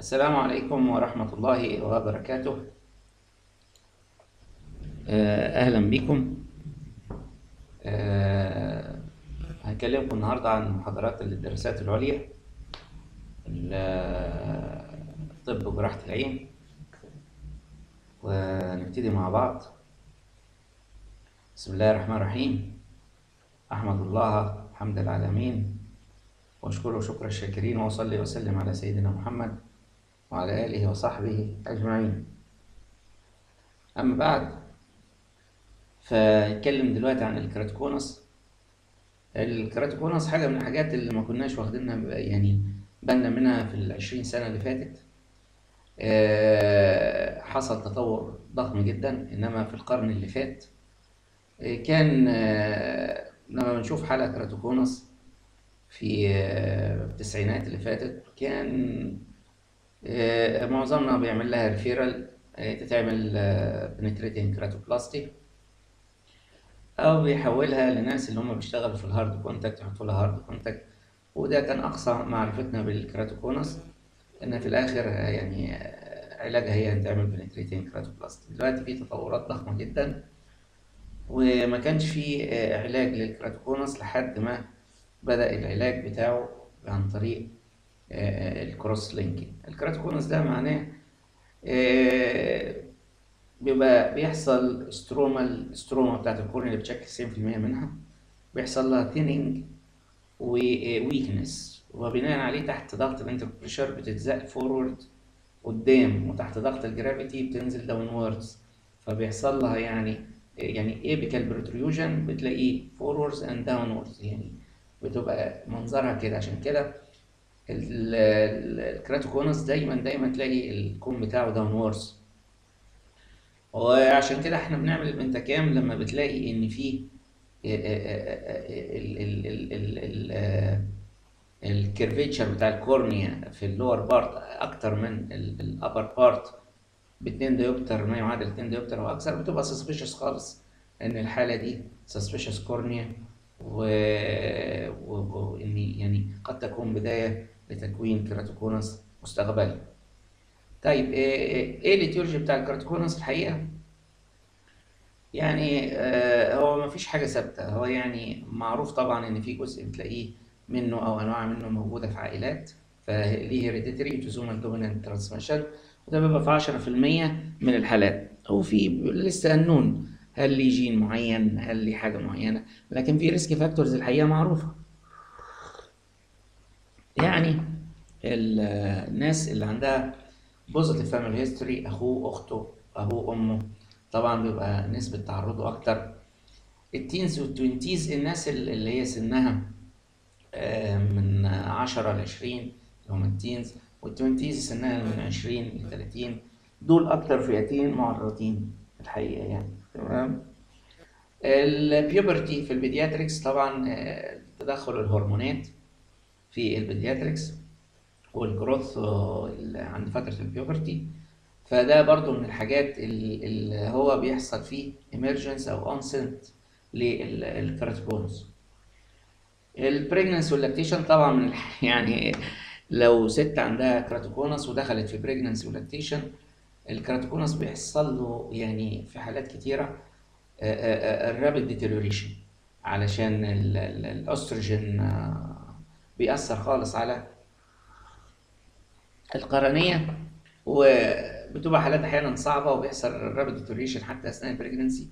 السلام عليكم ورحمة الله وبركاته. أهلا بكم. هكلمكم النهاردة عن محاضرات الدراسات العليا، الطب وجراحة العين، ونبتدي مع بعض. بسم الله الرحمن الرحيم. أحمد الله حمد العالمين، وأشكره شكر الشاكرين، وأصلي وسلم على سيدنا محمد وعلى آله وصحبه أجمعين. أما بعد، فنتكلم دلوقتي عن الكراتيكونس. الكراتيكونس حاجة من الحاجات اللي ما كناش واخدينها بالنا منها في ال20 سنة اللي فاتت. حصل تطور ضخم جدا، إنما في القرن اللي فات كان لما بنشوف حالة كراتيكونس في التسعينات اللي فاتت، كان معظمنا بيعمل لها ريفيرال، تتعمل بنتريتنج كراتوبلاستي، او بيحولها لناس اللي هم بيشتغلوا في الهارد كونتاكت، يحطوا لها هارد كونتاكت. وده كان اقصى معرفتنا بالكراتوكونس، ان في الاخر علاجها هي ان تعمل بنتريتنج كراتوبلاست. دلوقتي في تطورات ضخمه جدا، وما كانش في علاج للكراتوكونس لحد ما بدأ العلاج بتاعه عن طريق الكروس لينكينج. الكراتوكونس ده معناه بيبقى بيحصل الستروما بتاعت الكورنيا اللي بتشكل 90% منها بيحصل لها ثيننج وويكنس، وبناء عليه تحت ضغط الانترنت بريشر بتتزق فورورد قدام، وتحت ضغط الجرافيتي بتنزل داون ووردز، فبيحصل لها ايبيكال بروتريوجن، بتلاقيه فوروردز اند داون ووردز، بتبقى منظرها كده. عشان كده الكراتوكونس دايما تلاقي الكون بتاعه داون ووردز. وعشان كده احنا بنعمل البنتاكام لما بتلاقي ان في الكيرفيتشر بتاع الكورنيا في اللور بارت اكتر من الابر بارت ب2 ديوبتر، ما يعادل 2 ديوبتر او اكثر، بتبقى سسبيشس خالص ان الحاله دي سسبيشس كورنيا، وان قد تكون بدايه لتكوين كيراتوكونس مستقبلي. طيب ايه الاتيولوجي بتاع الكيراتوكونس؟ الحقيقه هو ما فيش حاجة ثابتة. هو معروف طبعا ان في جزء بتلاقيه منه او انواع منه موجودة في عائلات، فليه هيريديتري اوتوزومال دومينانت ترانسميشن، وده بيبقى في 10% من الحالات. او في لسه النون، هل ليه جين معين، هل ليه حاجة معينة، لكن في ريسك فاكتورز الحقيقة معروفة. الناس اللي عندها بوزيتيف فاميلي هيستوري، اخوه اخته ابوه امه، طبعا بيبقى نسبة تعرضه اكتر. التينز والتوينتيز، الناس اللي هي سنها من 10 ل 20، اللي هم التينز، والتوينتيز سنها من 20 ل 30، دول اكتر فئتين معرضين الحقيقة. تمام. البيوبرتي في البيدياتريكس، طبعا تدخل الهرمونات في البيدياتريكس والجروث عند فترة البيوبرتي، فده برضو من الحاجات اللي هو بيحصل فيه emergence او onset للكراتوكونس. البريجننس واللاكتيشن طبعا من لو ست عندها كراتوكونس ودخلت في بريجننس واللاكتيشن، الكراتوكونس بيحصل له في حالات كتيرة الرابيد ديتيريوريشن، علشان الاستروجين بيأثر خالص على القرنية، وبتبقى حالات احيانا صعبة وبيحصل الرابيد ديتيريوريشن حتى اثناء البريجننسي.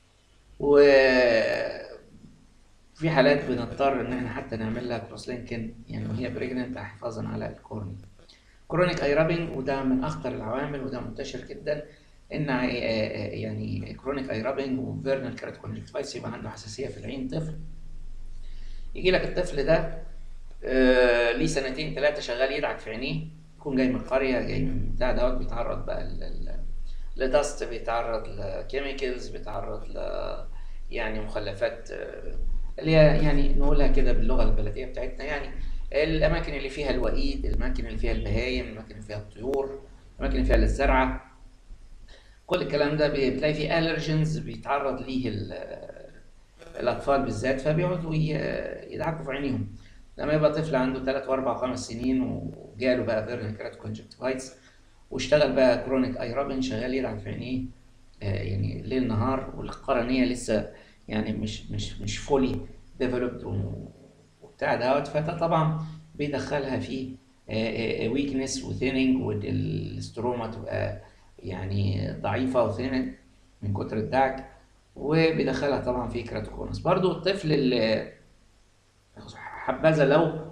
وفي حالات بنضطر ان احنا حتى نعمل لها كروس لينكن وهي بريجننت حفاظا على الكورنيا. كرونيك ايرابينج، وده من اخطر العوامل، وده منتشر جدا، ان كرونيك ايرابينج وفيرنال كيراتوكونجكتيفايتس، يبقى عنده حساسيه في العين. طفل يجي لك الطفل ده ليه 2 3 شغال يدعك في عينيه، يكون جاي من القريه، جاي من بتاع دوت، بيتعرض بقى لدست، بيتعرض لكيميكالز، بيتعرض ل مخلفات اللي هي نقولها كده باللغه البلديه بتاعتنا، الاماكن اللي فيها الوئيد، الاماكن اللي فيها البهايم، الاماكن اللي فيها الطيور، الاماكن اللي فيها الزرعه، كل الكلام ده بتلاقي فيه الرجنز بيتعرض ليه الاطفال بالذات، فبيقعدوا يدعكوا في عينيهم. لما يبقى طفل عنده 3 و4 و5 سنين وجاله بقى فيرنال كيراتوكونجكتيفايتس واشتغل بقى كرونيك اي رابن، شغال يلعب في عينيه يعني ليل نهار، والقرنيه لسه يعني مش فولي ديفلوبد وبتاع دوت، فده طبعا بيدخلها في ويكنس وثيننج، والاستروما تبقى يعني ضعيفه وثيننج من كتر الدعك، وبيدخلها طبعا في كراتوكونس. برضو الطفل اللي حبذا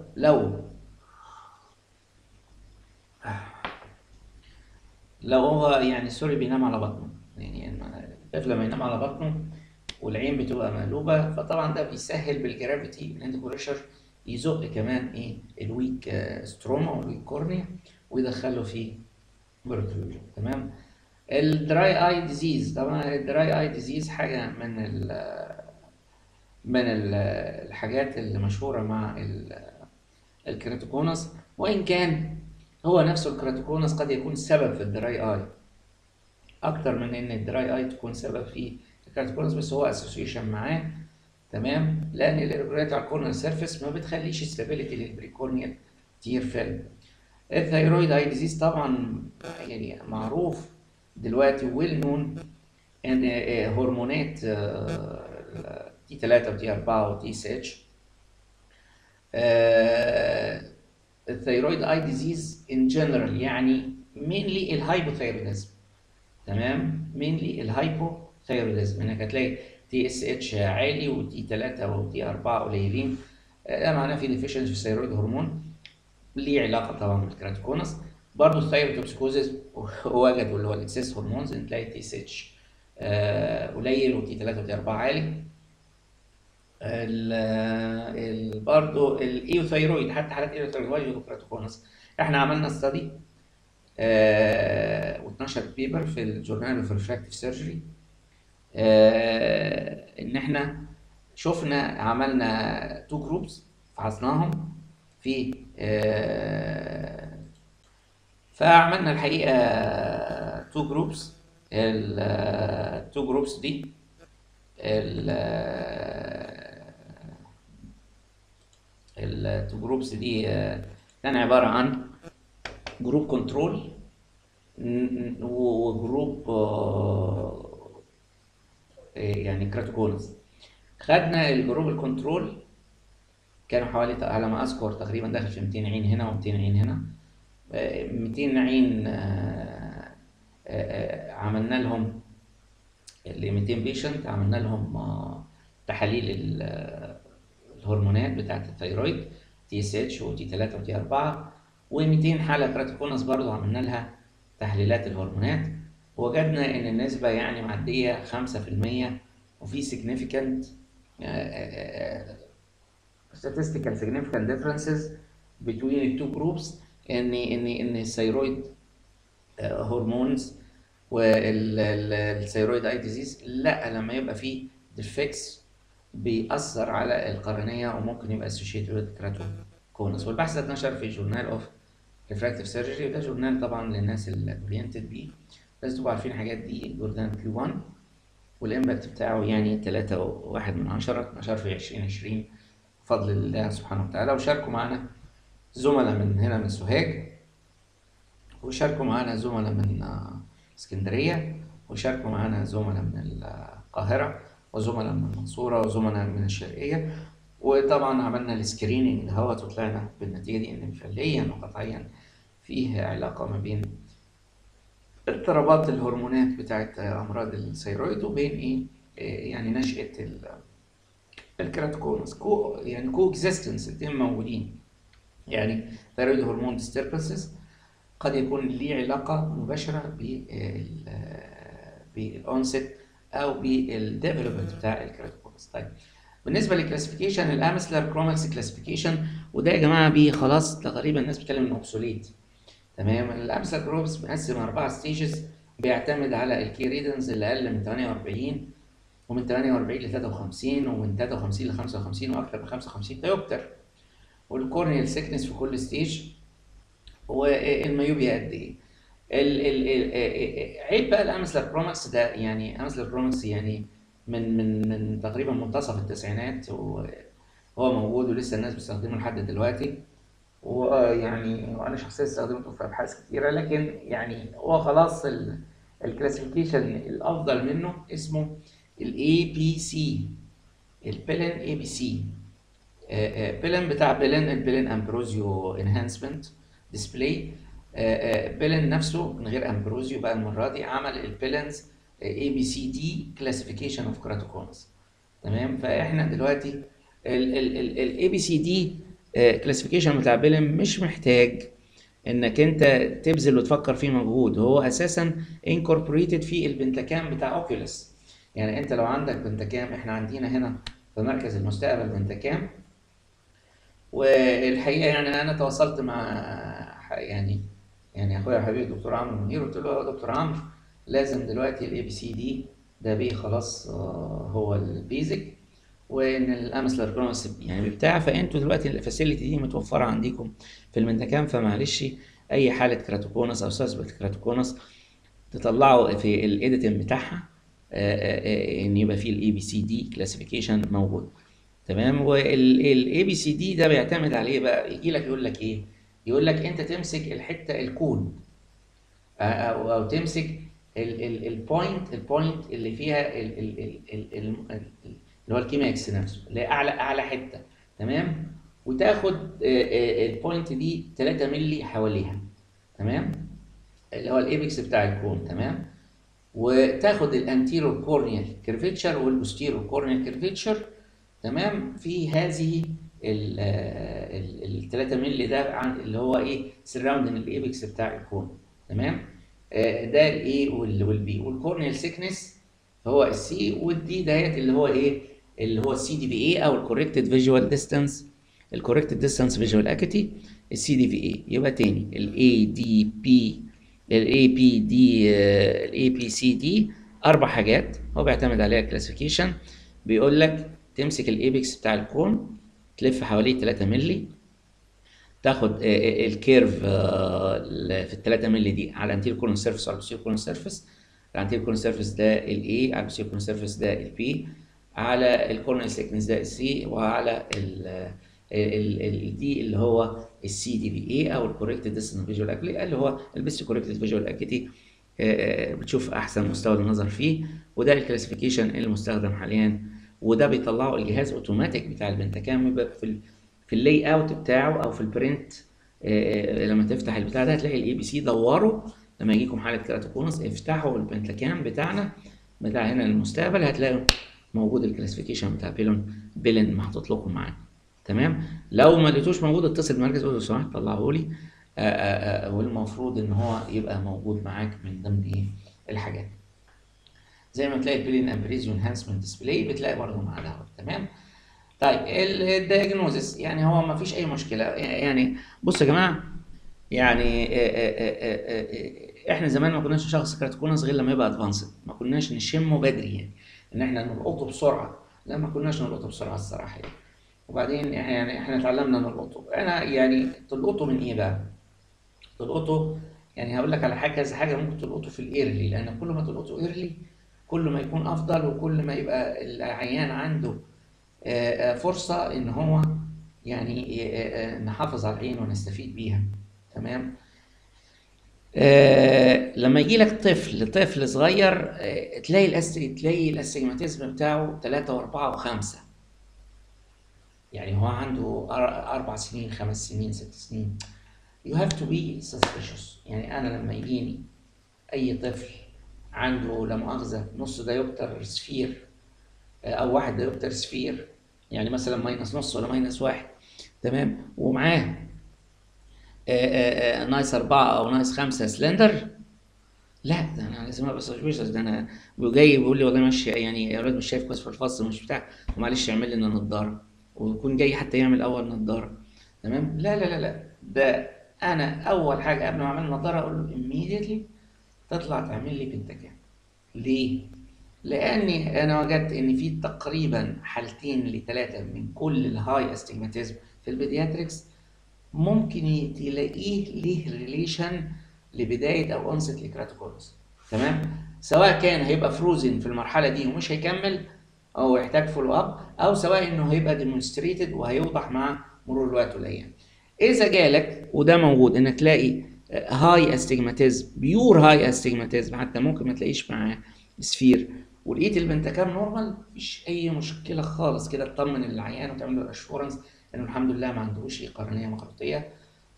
لو هو يعني سوري بينام على بطنه، يعني الطفل لما ينام على بطنه والعين بتبقى مقلوبة، فطبعا ده بيسهل بالجرافيتي الاند بريشر يزق كمان ايه الويك ستروما والويك كورنيا ويدخله في بروتروجن. تمام. الدراي اي ديزيز، طبعا الدراي اي ديزيز حاجة من الحاجات اللي مشهورة مع الكراتوكونس، وإن كان هو نفسه الكراتوكونس قد يكون سبب في الدراي اي اكتر من ان الدراي اي تكون سبب في الكراتوكونس، بس هو اسوسيشن معاه. تمام. لان الايرجريت على الكورنيال سيرفيس ما بتخليش ستابيليتي للبريكورنيال تير فيلم. الثيرويد اي ديزيز طبعا يعني معروف دلوقتي ويل نون ان هرمونات تي 3 وتي 4 وتي اس اتش. الثيرويد اي ديزيز ان جنرال يعني مينلي الهايبوثايروديزم. تمام. مينلي الهايبوثايروديزم، انك هتلاقي تي اس اتش عالي وتي 3 وتي 4 قليلين، ده معناه في ديفيشنسي في الثيرويد هرمون، ليه علاقه طبعا بالكراتوكونس. برضه الثايروتوكسيكوزيس وجدوا اللي هو الاكسس هرمونز، ان تلاقي تي اس اتش قليل وتي 3 وتي 4 عالي. برضه الايوثايرويد، حتى حالات الايوثايرويد وكراتوكونس. احنا عملنا ستادي و12 بيبر في الجورنال اوف ريفراكتيف سيرجري، ان احنا شفنا عملنا تو جروبس فحصناهم في فعملنا الحقيقه تو جروبس. التو جروبس دي التو جروبس دي كان عباره عن جروب كنترول وجروب يعني كراتوكونس. خدنا الجروب الكنترول كانوا حوالي على ما اذكر تقريبا داخل في 200 عين هنا و200 عين هنا. 200 عين عملنا لهم ال 200 بيشنت عملنا لهم تحاليل الهرمونات بتاعه الثيرويد تي اس اتش وتي 3 وتي 4، و200 حاله كراتوكونس برضو عملنا لها تحليلات الهرمونات، وجدنا ان النسبه يعني معديه 5%، وفي significant statistical significant differences between the two groups. ان الثيرويد هرمونز والثيرويد اي ديزيز لا، لما يبقى فيه ديفكتس بيأثر على القرنية وممكن يبقى associated with keratoconus. والبحث ده اتنشر في جورنال اوف ريفراكتيف سيرجري، وده جورنال طبعا للناس اللي اورينتد بيه، لازم تبقوا عارفين الحاجات دي. جورنال كيو 1 والامباكت بتاعه يعني 3.1 اتنشر في 2020 بفضل الله سبحانه وتعالى. وشاركوا معانا زملاء من هنا من سوهاج، وشاركوا معانا زملاء من اسكندرية، وشاركوا معانا زملاء من القاهرة، وزملاء من المنصورة، وزملاء من الشرقية. وطبعا عملنا السكريننج دهوت وطلعنا بالنتيجة دي ان فعليا وقطعيا فيه علاقة ما بين اضطرابات الهرمونات بتاعت امراض الثيرويد وبين يعني نشأة الكراتوكونس. يعني كو اكزيستنس، الاتنين موجودين. يعني ثيرويد هرمون ديستربنسز قد يكون ليه علاقة مباشرة بالأونست أو بالديفلوبمنت بتاع الكراتوكونس. طيب بالنسبة للكلاسيفيكيشن، الأمسلر كروماكس كلاسيفيكيشن، وده يا جماعة بيه خلاص تقريبا الناس بتتكلم إنه أوبسوليت. تمام. الأمسلر كروماكس مقسم 4 ستيجز، بيعتمد على الكي ريدنز اللي أقل من 48 ومن 48 ل 53 ومن 53 ل 55 وأكثر من 55 ديوبتر، والكورنيال سيكنس في كل ستيج، والميوبيا قد ايه. عيب بقى الامسلر كروماكس ده، يعني امسلر كروماكس يعني من تقريبا منتصف التسعينات هو موجود ولسه الناس بتستخدمه لحد دلوقتي، ويعني وانا شخصيا استخدمته في ابحاث كتيره، لكن يعني هو خلاص الكلاسيفيكيشن الافضل منه اسمه الاي بي سي، البيلين اي بي سي. بيلين بتاع البيلين امبروزيو انهانسمنت ديسبلاي. بيلين نفسه من غير امبروزيو بقى المره دي عمل البيلنز اي بي سي دي كلاسيفيكيشن اوف كراتوكونس. تمام. فاحنا دلوقتي الاي بي سي دي كلاسيفيكيشن بتاع بيلين مش محتاج انك انت تبذل وتفكر فيه مجهود، هو اساسا انكوربوريتد في البنتكام بتاع اوكيولس. يعني انت لو عندك بنتكام، احنا عندنا هنا في مركز المستقبل بنتكام، والحقيقه يعني انا تواصلت مع يعني اخويا حبيبي الدكتور عمرو منير، قلت له يا دكتور عمرو لازم دلوقتي الاي بي سي دي ده بيه خلاص هو البيزك، وان الامثله الكرونس يعني بتاع، فانتوا دلوقتي الفاسيلتي دي متوفره عندكم في المنتكام، فمعلش اي حاله كراتوكونس او سسبكت كراتوكونس تطلعوا في الايديتنج بتاعها ان يبقى فيه الاي بي سي دي كلاسيفيكيشن موجود. تمام. والاي بي سي دي ده بيعتمد على ايه بقى؟ يجي لك يقول لك ايه؟ يقول لك انت تمسك الحته الكون، او تمسك البوينت اللي فيها اللي هو الكيماكس نفسه، اللي هي اعلى حته. تمام. وتاخد البوينت دي 3 مللي حواليها. تمام. اللي هو الايبكس بتاع الكون. تمام. وتاخد الانتيرو كورنيال كيرفيتشر والبوستيرو كورنيال كيرفيتشر. تمام. في هذه ال 3 مللي ده اللي هو ايه سراوندنج الايبكس بتاع الكون. تمام. ده الاي والبي. والكورنيال سيكنس هو السي، والدي ديت اللي هو ايه اللي هو السي دي في اي او الكوركتد فيجوال ديستانس، الكوركتد ديستانس فيجوال اكيتي، السي دي في اي. يبقى تاني الاي دي بي، الاي بي دي، الاي بي سي دي، اربع حاجات هو بيعتمد عليها الكلاسيفيكيشن. بيقول لك تمسك الايبكس بتاع الكون تلف حواليه 3 مللي، تاخد الكيرف في ال 3 مللي دي على الانتير كورن سيرفيس وعلى البوستير كورن سيرفيس. الانتير كورن سيرفيس ده الاي، على البوستير كورن سيرفيس ده البي، على الكورنيال سيكنس ده السي، وعلى الدي اللي هو السي دي في اي او الكوريكتد ديستنس فيجوال اكيتي، اللي هو البيست كوريكتد فيجوال اكيتي. بتشوف احسن مستوى للنظر فيه، وده الكلاسيفيكيشن المستخدم حاليا، وده بيطلعه الجهاز اوتوماتيك بتاع البنتكام. يبقى في اللاي اوت بتاعه او في البرنت لما تفتح البتاع ده هتلاقي الاي بي سي. دوروا لما يجيكم حاله كراتوكونس افتحوا البنتكام بتاعنا بتاع هنا المستقبل، هتلاقوا موجود الكلاسيفيكيشن بتاع بيلين محطوط لكم معاه. تمام. لو ما لقيتوش موجود اتصل بالمركز قول له لو سمحت طلعه لي، والمفروض ان هو يبقى موجود معاك من ضمن ايه الحاجات. زي ما تلاقي البيلين امبريزيو انهانسمنت ديسبلاي بتلاقي برضه معاه ده. تمام. طيب الدياجنوزس يعني هو ما فيش اي مشكله. يعني بصوا يا جماعه، يعني احنا زمان ما كناش نشخص كراتوكونس غير لما يبقى ادفانسد، ما كناش نشمه بدري يعني ان احنا نلقطه بسرعه، لا ما كناش نلقطه بسرعه الصراحه يعني. وبعدين يعني احنا اتعلمنا نلقطه. انا يعني تلقطه من ايه بقى؟ تلقطه يعني هقول لك على حاجه، كذا حاجه ممكن تلقطه في الايرلي، لان كل ما تلقطه ايرلي كل ما يكون افضل، وكل ما يبقى العيان عنده فرصه ان هو يعني نحافظ على العين ونستفيد بيها. تمام. لما يجي لك طفل صغير تلاقي الاستجماتيزم بتاعه 3 و4 و5، يعني هو عنده 4 سنين 5 سنين 6 سنين. you have to be suspicious. يعني انا لما يجيني اي طفل عنده لا مؤاخذه نص دايوبتر سفير او 1 دايوبتر سفير، يعني مثلا ماينس نص ولا ماينس 1، تمام، ومعاه ناقص 4 او ناقص 5 سلندر، لا ده انا لازم ابقى سسبيشس. ده انا جاي بيقول لي والله ماشي يعني يا ولاد مش شايف كويس في الفصل مش بتاع، ومعلش اعمل لنا نضاره، ويكون جاي حتى يعمل اول نضاره. تمام. لا لا لا لا، ده انا اول حاجه قبل ما اعمل نضاره اقول له immediately تطلع تعمل لي بنتكام. ليه؟ لاني انا وجدت ان في تقريبا حالتين لثلاثه من كل الهاي استجماتيزم في البيدياتريكس ممكن تلاقيه ليه ريليشن لبدايه او انست لكراتوكونس. تمام. سواء كان هيبقى فروزن في المرحله دي ومش هيكمل، او يحتاج فولو اب، او سواء انه هيبقى ديمونستريتد وهيوضح مع مرور الوقت والايام. اذا جالك وده موجود انك تلاقي هاي استجماتيزم، بيور هاي استجماتيزم، حتى ممكن ما تلاقيش معاه سفير، ولقيت البنتكام نورمال، مفيش اي مشكله خالص، كده تطمن العيان وتعمل له اشورنس انه الحمد لله ما عندوش قرنيه مخروطيه،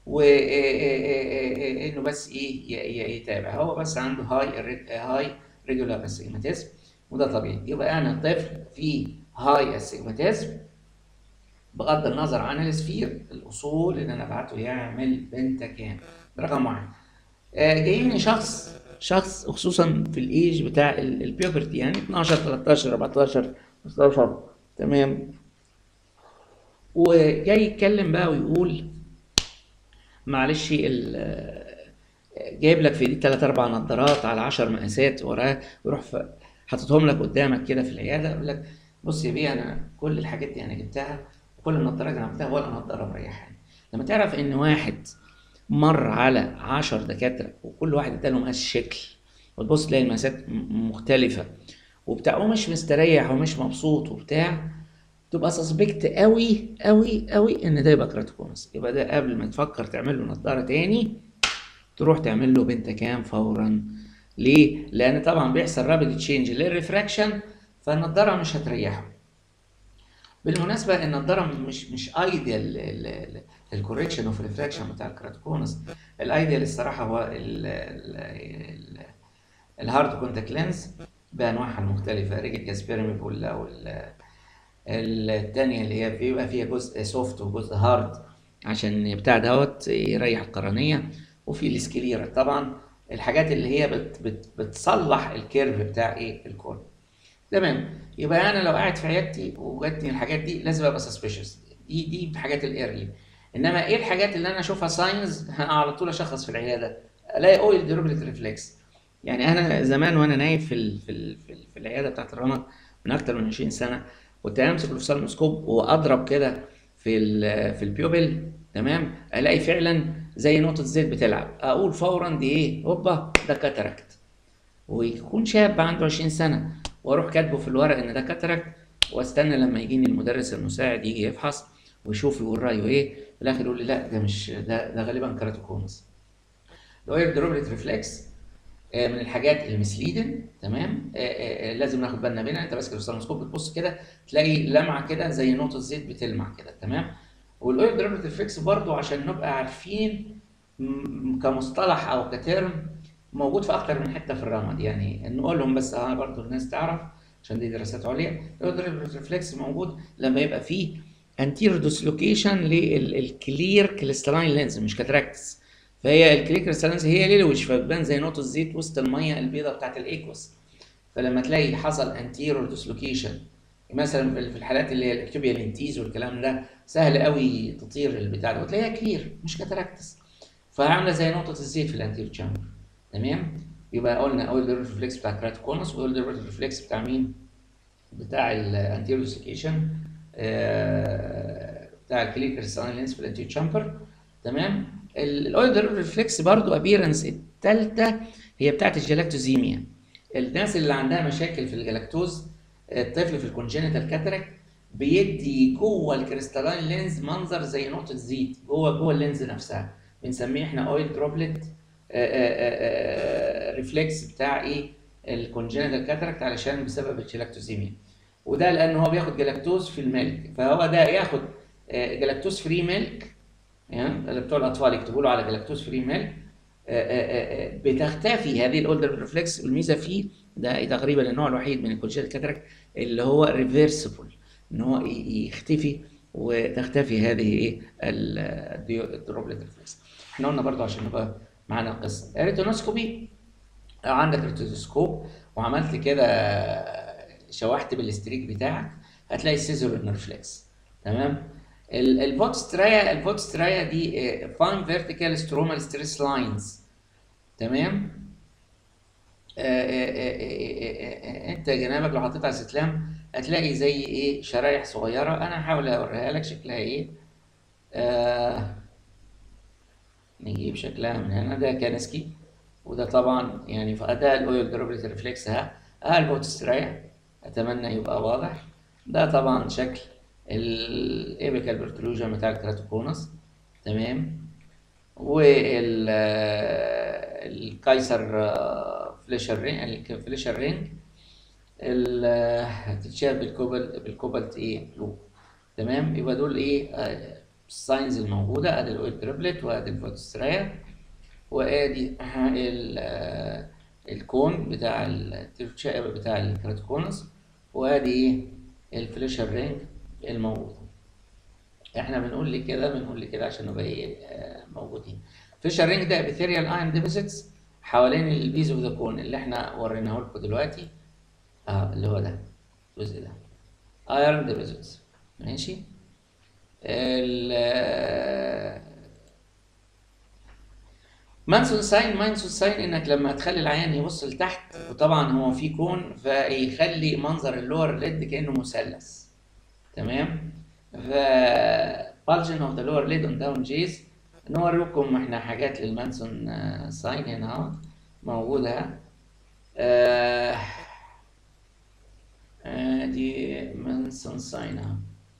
وانه بس ايه يتابع، هو بس عنده هاي ريجولار استجماتيزم، وده طبيعي. يبقى انا طفل فيه هاي استجماتيزم بغض النظر عن السفير، الاصول ان انا ابعته يعمل بنتكام. ده رقم واحد. جايبني شخص خصوصا في الايج بتاع البيوبرتي، يعني 12 13 14 15، تمام، وجاي يتكلم بقى ويقول معلش جايب لك في ايدي 3 4 نظارات على 10 مقاسات وراه، ويروح حاططهم لك قدامك كده في العياده، يقول لك بص يا بيه انا كل الحاجات دي انا جبتها وكل النظارات انا عملتها ولا نظاره مريحاني. لما تعرف ان واحد مر على 10 دكاتره وكل واحد اداله مقاس شكل، وتبص تلاقي المقاسات مختلفه وبتاع، ومش مستريح ومش مبسوط وبتاع، تبقى سسبكت قوي قوي قوي ان ده يبقى كراتوكونس. يبقى ده قبل ما تفكر تعمل له نظاره تاني تروح تعمل له بنتكام فورا. ليه؟ لان طبعا بيحصل رابيد تشينج للريفراكشن، فالنضاره مش هتريحه. بالمناسبه النضاره مش ايديال للكوريكشن اوف ريفراكشن بتاع الكراتوكونس. الايديال الصراحه هو الهارد كونتاكت لينز بانواعها المختلفه، ريجيد جاسبيرميبول او التانية اللي هي بيبقى فيها جزء سوفت وجزء هارد عشان بتاع دوت يريح القرنية، وفي السكليرا طبعا الحاجات اللي هي بتصلح الكيرف بتاع ايه الكون. تمام. يبقى انا لو قاعد في عيادتي وجاتني الحاجات دي لازم ابقى سسبيشس، دي حاجات الايرلي. انما ايه الحاجات اللي انا اشوفها ساينز على طول اشخص في العياده؟ الاقي اويل ديروبليت ريفلكس. يعني انا زمان وانا نايم في العياده بتاعت الرمد من اكتر من 20 سنه، كنت امسك الفسالموسكوب واضرب كده في البيوبل، تمام، الاقي فعلا زي نقطه زيت بتلعب، اقول فورا دي ايه؟ هوبا ده كاتاراكت. ويكون شاب عنده 20 سنه واروح كاتبه في الورق ان ده كاتاراكت، واستنى لما يجيني المدرس المساعد يجي يفحص ويشوف يقول رايه ايه، في الاخر يقول لي لا ده مش ده غالبا كراتوكونس. الاوير دروبلت ريفلكس من الحاجات المسليدن، تمام، لازم ناخد بالنا منها. انت ماسك الفسالموسكوب بتبص كده تلاقي لمعه كده زي نقطه زيت بتلمع كده، تمام. والاويل دروبلت ريفلكس برضو عشان نبقى عارفين كمصطلح او كترم موجود في اكتر من حته في الرمد، يعني نقولهم بس برضو الناس تعرف عشان دي دراسات عليا. الاويل دروبلت ريفلكس موجود لما يبقى فيه انتيرو ديسلوكيشن للكلير كريستالين لينز، مش كاتراكتس. فهي الكلير كريستالينز هي ليلوش، فبتبان زي نقطه زيت وسط الميه البيضاء بتاعت الايكوس. فلما تلاقي حصل انتيرور ديسلوكيشن مثلا في الحالات اللي هي الاكتوبيا لينتيز والكلام ده، سهل قوي تطير البتاع ده وتلاقيها كلير مش كاتراكتس، فعامله زي نقطه الزيت في الانتيرور تشامبر، تمام. يبقى قلنا اول ديريفيتيف ريفلكس بتاع كراتوكونس، واول ديريفيتيف ريفلكس بتاع مين؟ بتاع الانتيرور ديسلوكيشن، بتاع الكلير كريستالين لينز في الانتيرور تشامبر، تمام. الاويل ديريفيتيف ريفلكس برضو ابيرنس الثالثه هي بتاعت الجلاكتوزيميا. الناس اللي عندها مشاكل في الجلاكتوز، الطفل في الكونجينيتال كاتراكت بيدي جوه الكريستالين لينز منظر زي نقطه زيت جوه اللينز نفسها، بنسميه احنا اويل دروبلت ريفلكس بتاع ايه الكونجينيتال كاتراكت، علشان بسبب الجلاكتوزيميا. وده لان هو بياخد جلاكتوز في الميلك، فهو ده ياخد جلاكتوز فري ميلك، يعني اللي بتوع الاطفال يكتبوا له على جلاكتوز فري ميلك، بتختفي هذه الاولدر ريفلكس. والميزه فيه ده تقريبا النوع الوحيد من الكونجنتال كاتراكت اللي هو ريفرسبل، ان هو يختفي وتختفي هذه ايه الدروبلت ريفلكس. احنا قلنا برضو عشان نبقى معانا القصه، ريتينوسكوبي، عندك ريتينوسكوب وعملت كده شوحت بالاستريك بتاعك هتلاقي السيزر ريفلكس، تمام. الفوكسترايا دي فاين فيرتيكال سترومال ستريس لاينز، تمام. انت جنابك لو حطيت على الستلام هتلاقي زي ايه شرايح صغيره، انا هحاول اوريها لك شكلها ايه. نجيب شكلها من هنا، ده كانسكي، وده طبعا يعني في اداء الاويل دروبلت ريفلكس الفوكسترايا اتمنى يبقى واضح. ده طبعا شكل الابيكال برتلوجن بتاع الكراتوكونس. تمام. والكايسر فليشر رينج، هتتشاف بالكوبالت ايه بلو. تمام. يبقى دول ايه الساينز الموجوده. ادي الاويل دريبلت، وادي الفوتوسترايا، وادي الكون بتاع بتاع الكراتوكونس، وادي ايه الفليشر رينج الموجود. احنا بنقول لي كده، عشان نبقى ايه موجودين. فيشر رينج ده ابيثيريال ايرون ديبوزيتس حوالين البيز اوف ذا كون اللي احنا وريناه لكم دلوقتي. اللي هو ده الجزء ده ايرون ديبوزيتس. ماشي. مانسون ساين انك لما تخلي العيان يبص لتحت، وطبعا هو في كون فيخلي منظر اللور ليد كانه مثلث. تمام. ف bulging of the lower lid on down J's. نوريكم احنا حاجات للمانسون ساين هنا اهو موجوده. دي مانسون ساين اهو.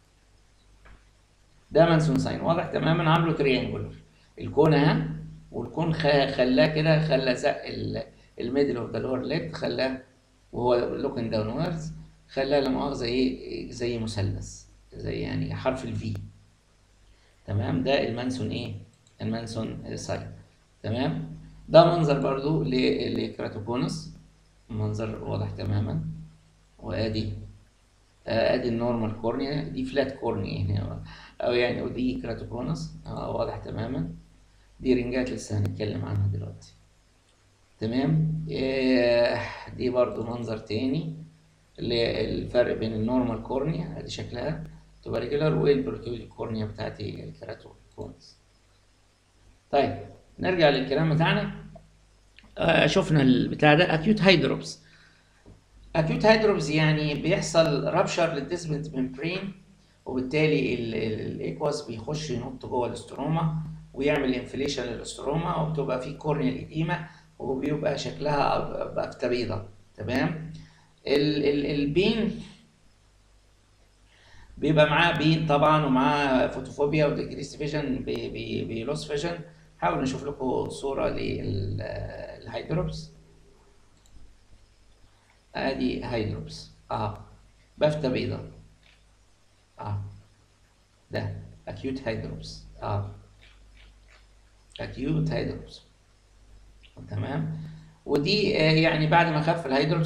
ده مانسون ساين واضح تماما، عامله تريانجولر. الكون اهي، والكون خلاه كده، خلى زق الميدل اوف ذا لور ليد، خلاه وهو لوكن داونوردز، خلاه لا مؤاخذه ايه زي مثلث، زي يعني حرف الفي. تمام. ده المانسون ايه؟ المانسون ساين. تمام. ده منظر برضو لكراتوكونس، منظر واضح تماما. وادي ادي النورمال كورنيا، دي فلات كورنيا هنا، او يعني ودي كراتوكونس واضح تماما. دي رنجات لسه هنتكلم عنها دلوقتي. تمام. دي برضو منظر تاني للفرق بين النورمال كورنيا، ادي شكلها تبقى ريجولار، والبروتويد كورنيا بتاعتي الكراتوكونس. طيب نرجع للكلام بتاعنا. شفنا البتاع ده اكيوت هايدروبس. اكيوت هايدروبس يعني بيحصل رابشر للديسمنت ممبرين، وبالتالي الايكواس بيخش ينط جوه الاستروما ويعمل انفليشن للاستروما، وبتبقى في كورنيال ايديما، وبيبقى شكلها بفتة بيضة. تمام. البين بيبقى معاه بين طبعا، ومعاه فوتوفوبيا وديكريس فيجن بلوس فيجن. حاول نشوف لكم صورة للهايدروبس. ادي هايدروبس بفتة بيضة ده اكيوت هايدروبس اكيوت هايدروبس. تمام. ودي يعني بعد ما خف الهايدروبس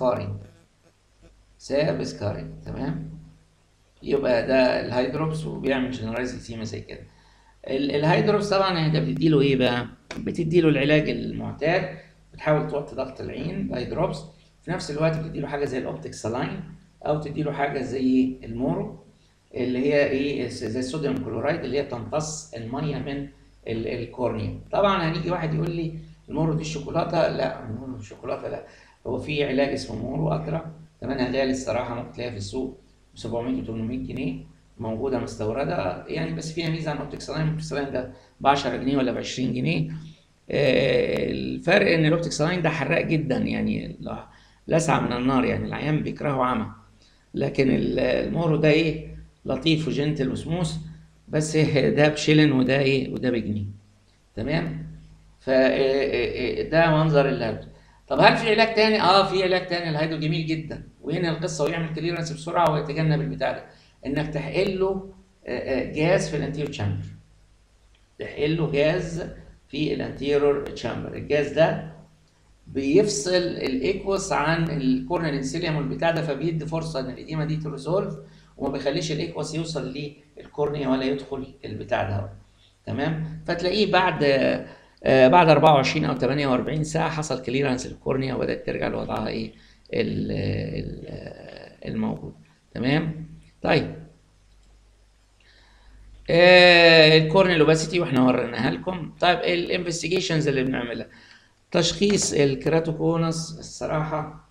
ساب سكارينج. تمام. يبقى ده الهايدروبس، وبيعمل جنرايز اكسيما زي كده. الهايدروبس طبعا انت بتديله ايه بقى؟ بتديله العلاج المعتاد، بتحاول توطي ضغط العين الهايدروبس، في نفس الوقت بتديله حاجه زي الاوبتيك سلاين، او تديله حاجه زي المورو اللي هي ايه زي الصوديوم كلورايد اللي هي بتمتص الميه من الكورنيا. طبعا هنيجي واحد يقول لي المورو دي الشوكولاته، لا المورو الشوكولاته لا. هو في علاج اسمه مورو اقرا، ثمنها غالي الصراحه، ممكن تلاقيها في السوق ب 700 و 800 جنيه، موجوده مستورده يعني، بس فيها ميزه عن اوبتيك سلاين. الاوبتيك سلاين ده ب 10 جنيه ولا ب 20 جنيه. الفرق ان الاوبتيك سلاين ده حراق جدا، يعني لسعة من النار، يعني العيان بيكرهه عمى. لكن المورو ده ايه لطيف وجنتل وسموث، بس ده بشيلن، وده ايه وده بجنيه. تمام. فده منظر الهيدرو. طب هل في علاج تاني؟ في علاج تاني. الهيدرو جميل جدا، وهنا القصه ويعمل كليرنس بسرعه ويتجنب البتاع ده، انك تحقن له جهاز في الانتيريور تشامبر. تحقن له جهاز في الانتيريور تشامبر. الجهاز ده بيفصل الايكوس عن الكورنيال انسيليوم والبتاع ده، فبيدي فرصه ان الاديمه دي تريزولف، وما بيخليش الايكوس يوصل للكورنيا ولا يدخل البتاع ده. تمام. فتلاقيه بعد 24 او 48 ساعه حصل كليرنس الكورنيا، وبدات ترجع لوضعها ايه الموجود. تمام. طيب الكورنيال اوباسيتي واحنا وريناها لكم. طيب الانفستيجيشنز اللي بنعملها، تشخيص الكراتوكونس الصراحه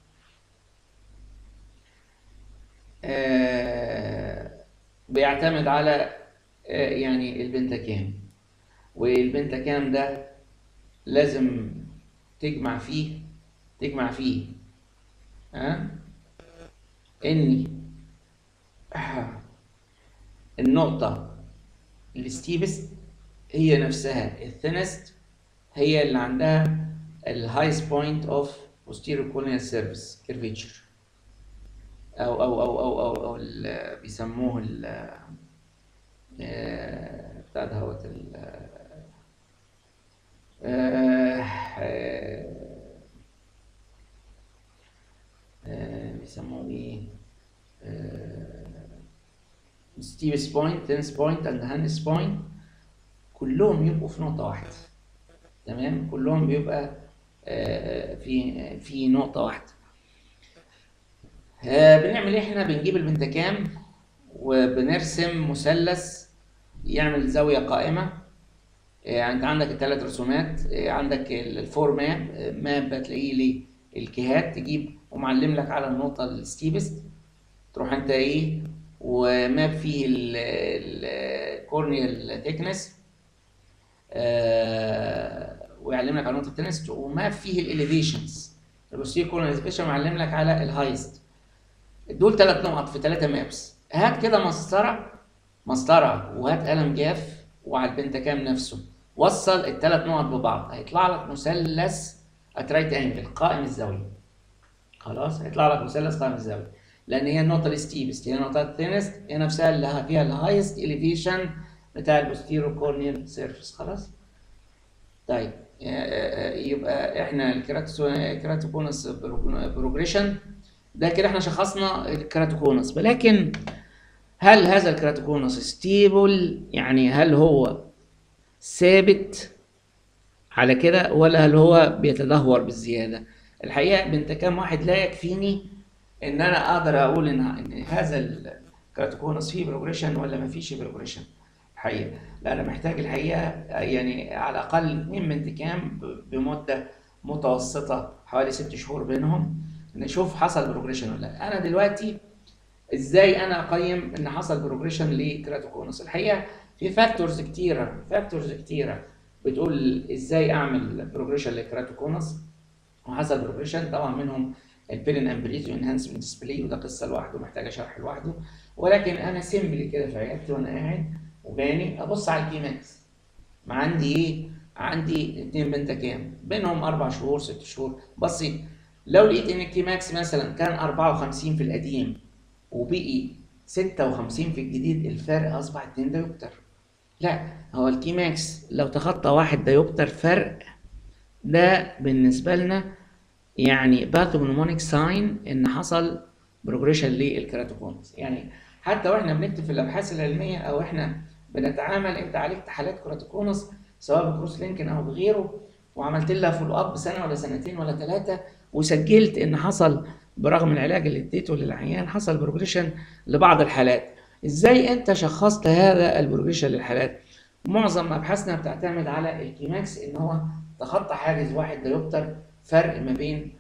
بيعتمد على يعني البنتاكام، والبنتاكام ده لازم تجمع فيه اني النقطة الستيبست هي نفسها الثينست، هي اللي عندها الهايست بوينت اوف posterior corneal surface curvature، او بيسموه بتاع دهوت بيسموه ايه؟ ستيفس بوينت، تنس بوينت، اند هانس بوينت، كلهم يبقوا في نقطة واحدة. تمام، كلهم بيبقى في نقطة واحدة. بنعمل ايه احنا؟ بنجيب البنتكام وبنرسم مثلث يعمل زاوية قائمة. انت عندك الثلاث رسومات، عندك الفور ماب هتلاقيه للجهات، تجيب ومعلم لك على النقطة الستيبست، تروح انت ايه وماب فيه الكورنيال ثيكنس، ويعلم لك على نقطة التنس، وماب فيه الاليفيشنز، البوستيريور كورنيال اليفيشن معلم لك على الهايست. دول 3 نقط في 3 مابس. هات كده مسطرة وهات قلم جاف وعلى البنتكام نفسه وصل ال3 نقط ببعض، هيطلع لك مثلث اترايت انجل قائم الزاوية. خلاص، هيطلع لك مثلث قائم الزاوية، لان هي النقطة الستيبست هي النقطة الثينست هي نفسها اللي فيها الهايست اليفيشن بتاع البوستيريور كورنيال سيرفيس. خلاص. طيب يبقى احنا الكراتوكونس بروجريشن ده كده احنا شخصنا الكراتوكونس، ولكن هل هذا الكراتوكونس ستيبل؟ يعني هل هو ثابت على كده ولا هل هو بيتدهور بالزيادة؟ الحقيقة بنت كام واحد لا يكفيني ان انا اقدر اقول ان هذا الكراتوكونس فيه بروجريشن ولا ما فيش بروجريشن. الحقيقة لا، انا محتاج الحقيقة يعني على الاقل 2 بنت كام بمدة متوسطة حوالي 6 شهور بينهم، نشوف حصل بروجريشن ولا لا. انا دلوقتي ازاي انا اقيم ان حصل بروجريشن لكراتوكونس؟ الحقيقه في فاكتورز كتيره بتقول ازاي اعمل بروجريشن لكراتوكونس وحصل بروجريشن. طبعا منهم البيرين امبليتيو انهانسمنت ديسبلاي، وده قصه لوحده محتاجه شرح لوحده، ولكن انا سيمبلي كده في عيادتي وانا قاعد وجاني ابص على الكي ماكس. ما عندي ايه؟ عندي 2 بنتكام بينهم 4 شهور 6 شهور، بسيط. لو لقيت ان الكي ماكس مثلا كان 54 في القديم وبقي 56 في الجديد، الفرق اصبح 2 ديوبتر. لا، هو الكي ماكس لو تخطى 1 ديوبتر فرق، ده بالنسبه لنا يعني باثومونيمونيك ساين ان حصل بروجريشن للكراتوكونس. يعني حتى واحنا بنكتب في الابحاث العلميه او احنا بنتعامل، انت عالجت حالات كراتوكونس سواء بكروس لينكن او بغيره وعملت لها فولو اب سنه ولا سنتين ولا 3 وسجلت ان حصل برغم العلاج اللي اديته للعيان حصل بروجريشن لبعض الحالات، ازاي انت شخصت هذا البروجريشن للحالات؟ معظم ابحاثنا بتعتمد على الكيماكس ان هو تخطى حاجز 1 ديوبتر، فرق ما بين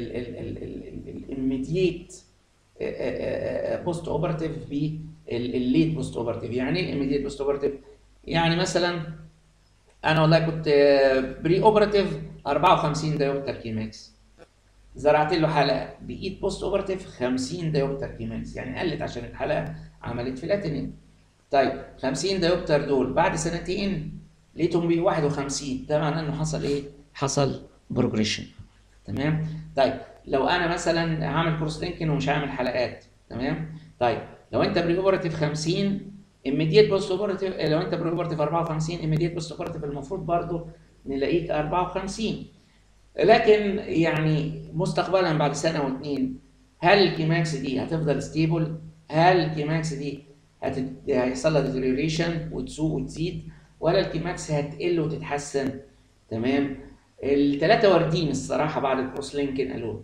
الاميديت بوست اوبراتيف بالليت بوست اوبراتيف. يعني ايه الاميديت بوست اوبراتيف؟ يعني مثلا انا والله كنت بري اوبراتيف 54 ديوبتر كيماكس، زرعت له حلقه بقيت بوست اوبراتيف 50 ديوبتر كيماكس، يعني قلت عشان الحلقه عملت فلاتينين. طيب 50 ديوبتر دول بعد سنتين لقيتهم بي 51، ده معناه انه حصل ايه؟ حصل بروجريشن. تمام. طيب لو انا مثلا هعمل كروس لينكن ومش هعمل حلقات، تمام. طيب لو انت بري اوبراتيف 50 immediate بوست اوبراتيف، لو انت بري اوبراتيف 54 immediate بوست اوبراتيف، المفروض برضو نلاقيك 54. لكن يعني مستقبلا بعد سنه واثنين، هل الكيماكس دي هتفضل ستيبل؟ هل الكيماكس دي هيحصل لها ديتيريوريشن وتسوق وتزيد، ولا الكيماكس هتقل وتتحسن؟ تمام. ال3 واردين الصراحه بعد الكروس لينكن قالوا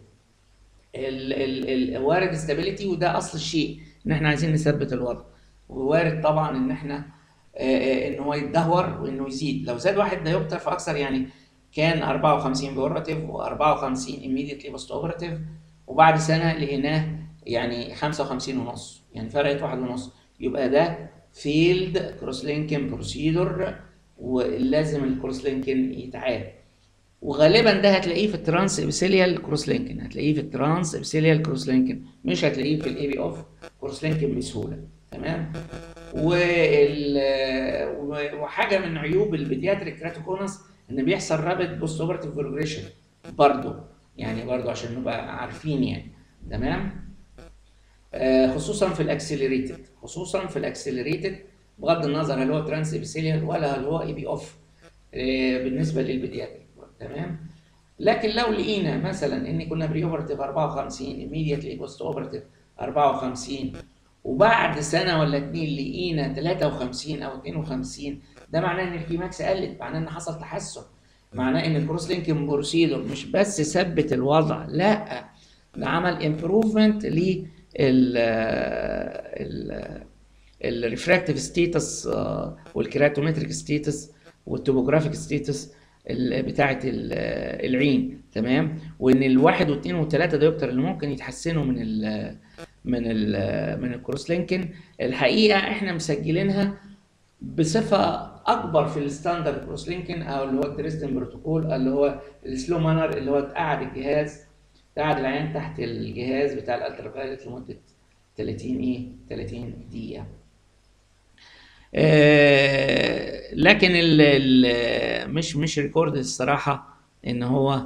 وارد ستابيليتي، وده اصل الشيء ان احنا عايزين نثبت الوضع، ووارد طبعا ان احنا ان هو يتدهور وانه يزيد. لو زاد 1 ديوبتر فاكثر، يعني كان 54 بيوراتيف و54 immediately بوست اوبراتيف وبعد سنه لقيناه يعني 55 ونص، يعني فرقت 1 ونص، يبقى ده فيلد كروس لينكن بروسيدور ولازم الكروس لينكن يتعاد. وغالبا ده هتلاقيه في الترانس ابيثيليال كروس لينكن، هتلاقيه في الترانس ابيثيليال كروس لينكن، مش هتلاقيه في الاي بي اوف كروس لينكن بسهوله. تمام. وحاجه من عيوب البيدياتريك كراتوكونس ان بيحصل رابيد بوست اوبرتيف بروجريشن برضه، يعني برضه عشان نبقى عارفين يعني. تمام. خصوصا في الاكسلريتد، خصوصا في الاكسلريتد بغض النظر هل هو ترانس ابيثيليال ولا هل هو اي بي اوف بالنسبه للبيدياتريك. تمام. لكن لو لقينا مثلا ان كنا بري اوبرتيف 54 immediately بوست اوبرتيف 54 وبعد سنه ولا اتنين لقينا 53 او 52، ده معناه ان الكي ماكس قلت، معناه ان حصل تحسن، معناه ان الكروس لينكينج بروسيدور مش بس ثبت الوضع، لا ده عمل امبروفمنت لل الريفراكتيف ستيتس والكيراتومتريك ستيتس والتوبوجرافيك ستيتس بتاعه العين. تمام. وان الواحد واثنين وثلاثه ديوبتر اللي ممكن يتحسنوا من الكروس لينكن، الحقيقه احنا مسجلينها بصفه اكبر في الستاندرد كروس لينكن او اللي هو الدريسدن بروتوكول، اللي هو السلو مانر، اللي هو تقعد الجهاز، تقعد العين تحت الجهاز بتاع الالترافايولت لمده 30 دقيقه. لكن مش ريكورد الصراحه ان هو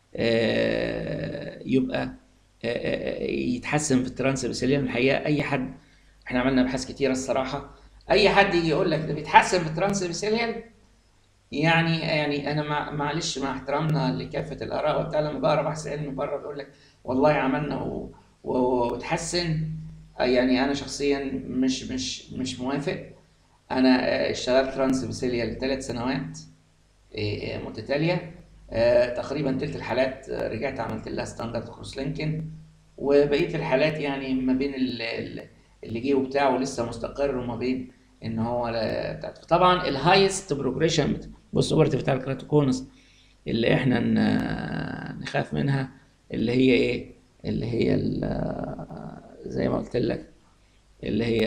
يبقى يتحسن في الترانس ابيثيليوم. الحقيقه اي حد، احنا عملنا ابحاث كتيره الصراحه، اي حد يجي يقول لك ده بيتحسن في الترانس ابيثيليوم، يعني انا معلش مع احترامنا لكافه الاراء وبتاع، لما بقرا بحث علمي بره بيقول لك والله عملنا وتحسن، يعني انا شخصيا مش موافق. انا اشتغلت ترانس ابيثيليال 3 سنوات متتاليه، تقريبا تلت الحالات رجعت عملت لها ستاندرد كروس لينكن، وبقيه الحالات يعني ما بين اللي جه وبتاعه لسه مستقر، وما بين ان هو بتاعته. طبعا الهايست بروجريشن بص اوبرتيف بتاع الكراتوكونس اللي احنا نخاف منها، اللي هي ايه؟ اللي هي زي ما قلت لك، اللي هي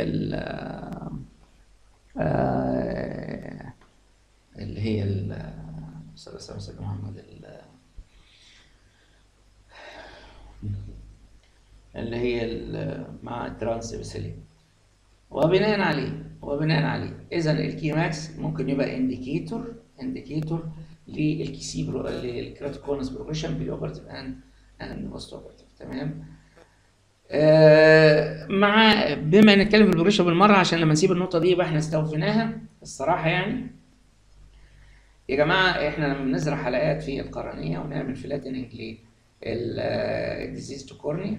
اللي هي صلى الله عليه وسلم محمد، اللي هي مع الترانس ابيثيليوم. وبناء عليه اذا الكي ماكس ممكن يبقى انديكيتور للكراتوكونس بروجريشن بالاوبرتيف اند بوست اوبرتيف. تمام. مع بما نتكلم في البروجريشن بالمره عشان لما نسيب النقطه دي يبقى احنا استوفيناها الصراحه. يعني يا جماعه احنا لما بنزرع حلقات في القرنيه ونعمل فلاتننج للديزيز تو كورني،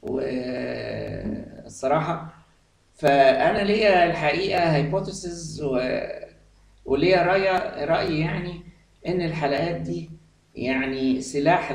والصراحه فانا ليا الحقيقه هايبوثيسز وليا راي يعني ان الحلقات دي يعني سلاح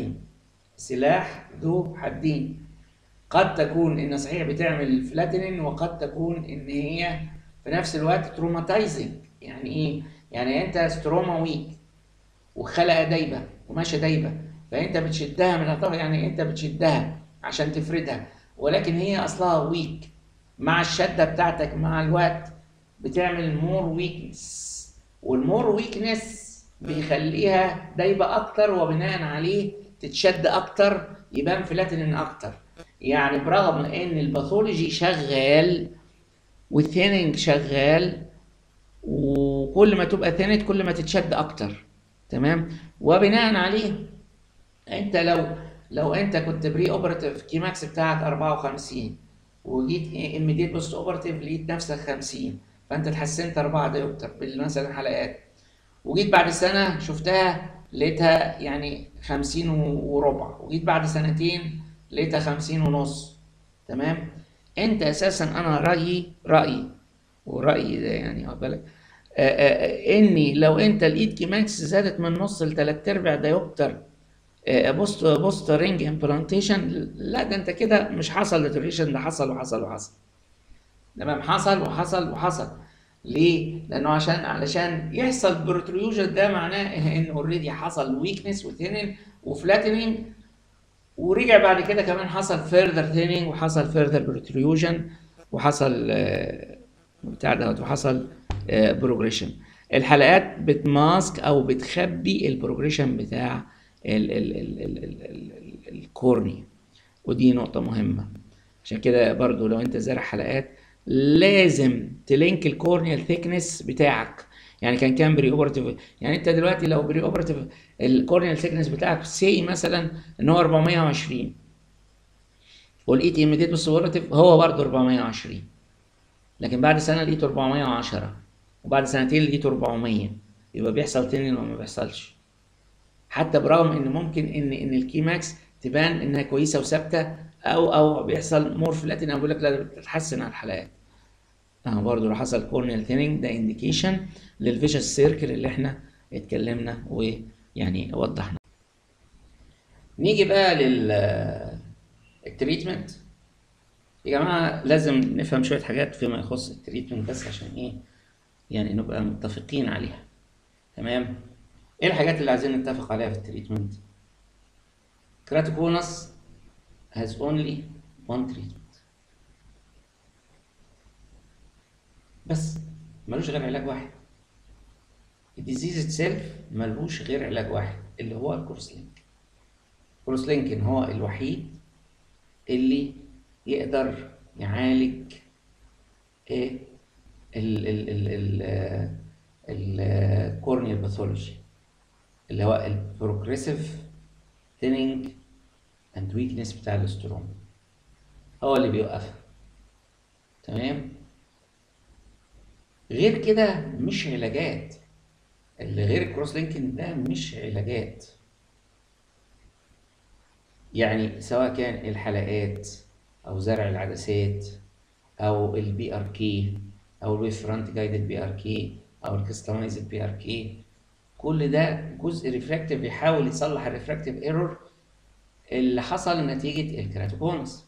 ذو حدين. قد تكون ان صحيح بتعمل فلاتنين، وقد تكون ان هي في نفس الوقت تروماتايزنج. يعني ايه؟ يعني انت ستروما ويك وخلقه دايبه وماشيه دايبه، فانت بتشدها من الطرف، يعني انت بتشدها عشان تفردها، ولكن هي اصلها ويك. مع الشده بتاعتك مع الوقت بتعمل مور ويكنس، والمور ويكنس بيخليها دايبه اكتر، وبناء عليه تتشد اكتر، يبان فلاتنين اكتر. يعني برغم ان الباثولوجي شغال والثيننج شغال، وكل ما تبقى ثينت كل ما تتشد اكتر. تمام. وبناء عليه انت لو انت كنت بري اوبراتيف كي ماكس بتاعك 54 وجيت اميديت بوست اوبراتيف لقيت نفسك 50، فانت اتحسنت 4 دايوبتر مثلا حلقات، وجيت بعد سنه شفتها لقيتها يعني 50 وربع، وجيت بعد سنتين لقيتها 50 ونص. تمام. انت اساسا انا رايي ده يعني واخد بالك اني لو انت لقيت كي ماكس زادت من نص لثلاث ارباع دايوبتر بوست رينج امبلانتيشن، لا ده انت كده مش حصل ديتوريشن، ده حصل وحصل وحصل. تمام. حصل. ليه؟ لانه علشان يحصل بروتريوجن، ده معناه ان اوريدي حصل ويكنس وثينين وفلاتنينج، ورجع بعد كده كمان حصل فيرذر ثينينج وحصل فيرذر بروتريوجن وحصل بتاع دوت وحصل بروجريشن. الحلقات بتماسك او بتخبي البروجريشن بتاع الكورنيا، ودي نقطة مهمة. عشان كده برضو لو انت زارع حلقات لازم تلينك الكورنيال ثيكنس بتاعك. يعني كان بري اوبرتيف، يعني انت دلوقتي لو بري اوبرتيف الكورنيال ثيكنس بتاعك سي مثلا ان هو 420، ولقيت ايميديت بالسوبرتيف هو برضه 420، لكن بعد سنه لقيته 410، وبعد سنتين لقيته 400، يبقى بيحصل تاني ولا ما بيحصلش؟ حتى برغم ان ممكن ان الكي ماكس تبان انها كويسه وثابته، او بيحصل مور فلاتين، او بيقول لك لا ده بتتحسن على الحلقات. برضه لو حصل كورنيال ثيننج ده انديكيشن للفيشس سيركل اللي احنا اتكلمنا ويعني وضحنا. نيجي بقى للتريتمنت. يا جماعه لازم نفهم شويه حاجات فيما يخص التريتمنت بس عشان ايه يعني نبقى متفقين عليها. تمام. ايه الحاجات اللي عايزين نتفق عليها في التريتمنت؟ كراتيكونس has only one treatment بس، ملوش غير علاج واحد. الديزيز اتسيلف ملوش غير علاج واحد اللي هو الكروسلينك. الكروسلينكين هو الوحيد اللي يقدر يعالج ايه الكورنيال باثولوجي اللي هو البروجريسيف ثيننج اند ويكنس بتاع الاستروما، هو اللي بيوقفها. تمام. غير كده مش علاجات، اللي غير الكروس لينكينج ده مش علاجات. يعني سواء كان الحلقات او زرع العدسات او البي ار كي او الويف فرونت جايدد بي ار كي او الكستمايزد بي ار كي، كل ده جزء ريفراكتيف بيحاول يصلح الريفراكتيف ايرور اللي حصل نتيجه الكراتوكونس،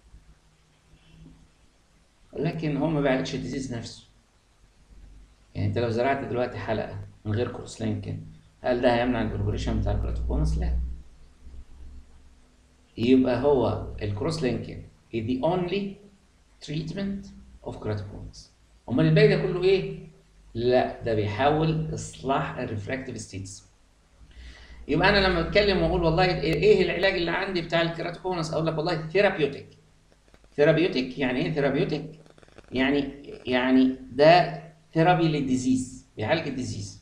لكن هو ما بيعالجش الديزيز نفسه. يعني انت لو زرعت دلوقتي حلقه من غير كروس لينكين، هل ده هيمنع البروجريشن بتاع الكراتوكونس؟ لا. يبقى هو الكروس لينكينج is the only treatment of keratoconus. امال الباقي ده كله ايه؟ لا ده بيحاول اصلاح الريفراكتيف ستيتس. يبقى انا لما اتكلم واقول والله ايه العلاج اللي عندي بتاع الكيراتوكونس، اقول لك والله ثيرابيوتيك. ثيرابيوتيك يعني ايه ثيرابيوتيك؟ يعني ده ثيرابي للديزيز، بيعالج الديزيز،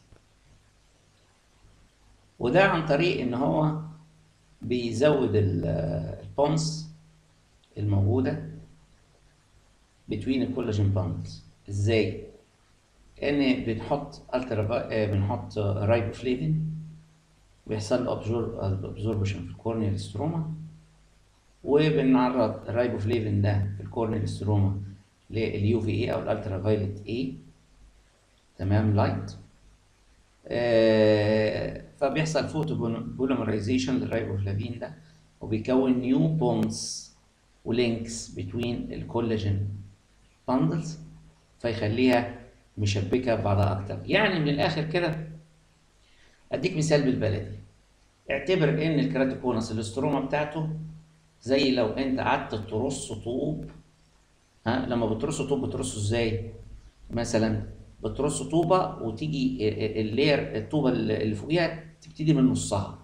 وده عن طريق ان هو بيزود البونس الموجوده بتوين الكولاجين باندلز. ازاي؟ ان بنحط رايبوفليفين، بيحصل له ابزوربشن في الكورنيال ستروما، وبنعرض الرايبوفليفين ده في الكورنيال ستروما لليو في اي او الالترا فايلت اي، تمام، لايت. فبيحصل فوتو بوليمرايزيشن للرايبوفلافين ده، وبيكون نيو بونز ولينكس بتوين الكولاجين باندلز، فيخليها مشبكه ببعضها اكتر. يعني من الاخر كده اديك مثال بالبلدي، اعتبر ان الكراتيكونس الاستروما بتاعته زي لو انت قعدت ترص طوب. لما بترص طوب بترصه ازاي؟ مثلا بترص طوبه وتيجي اللير الطوبه اللي فوقيها تبتدي من نصها،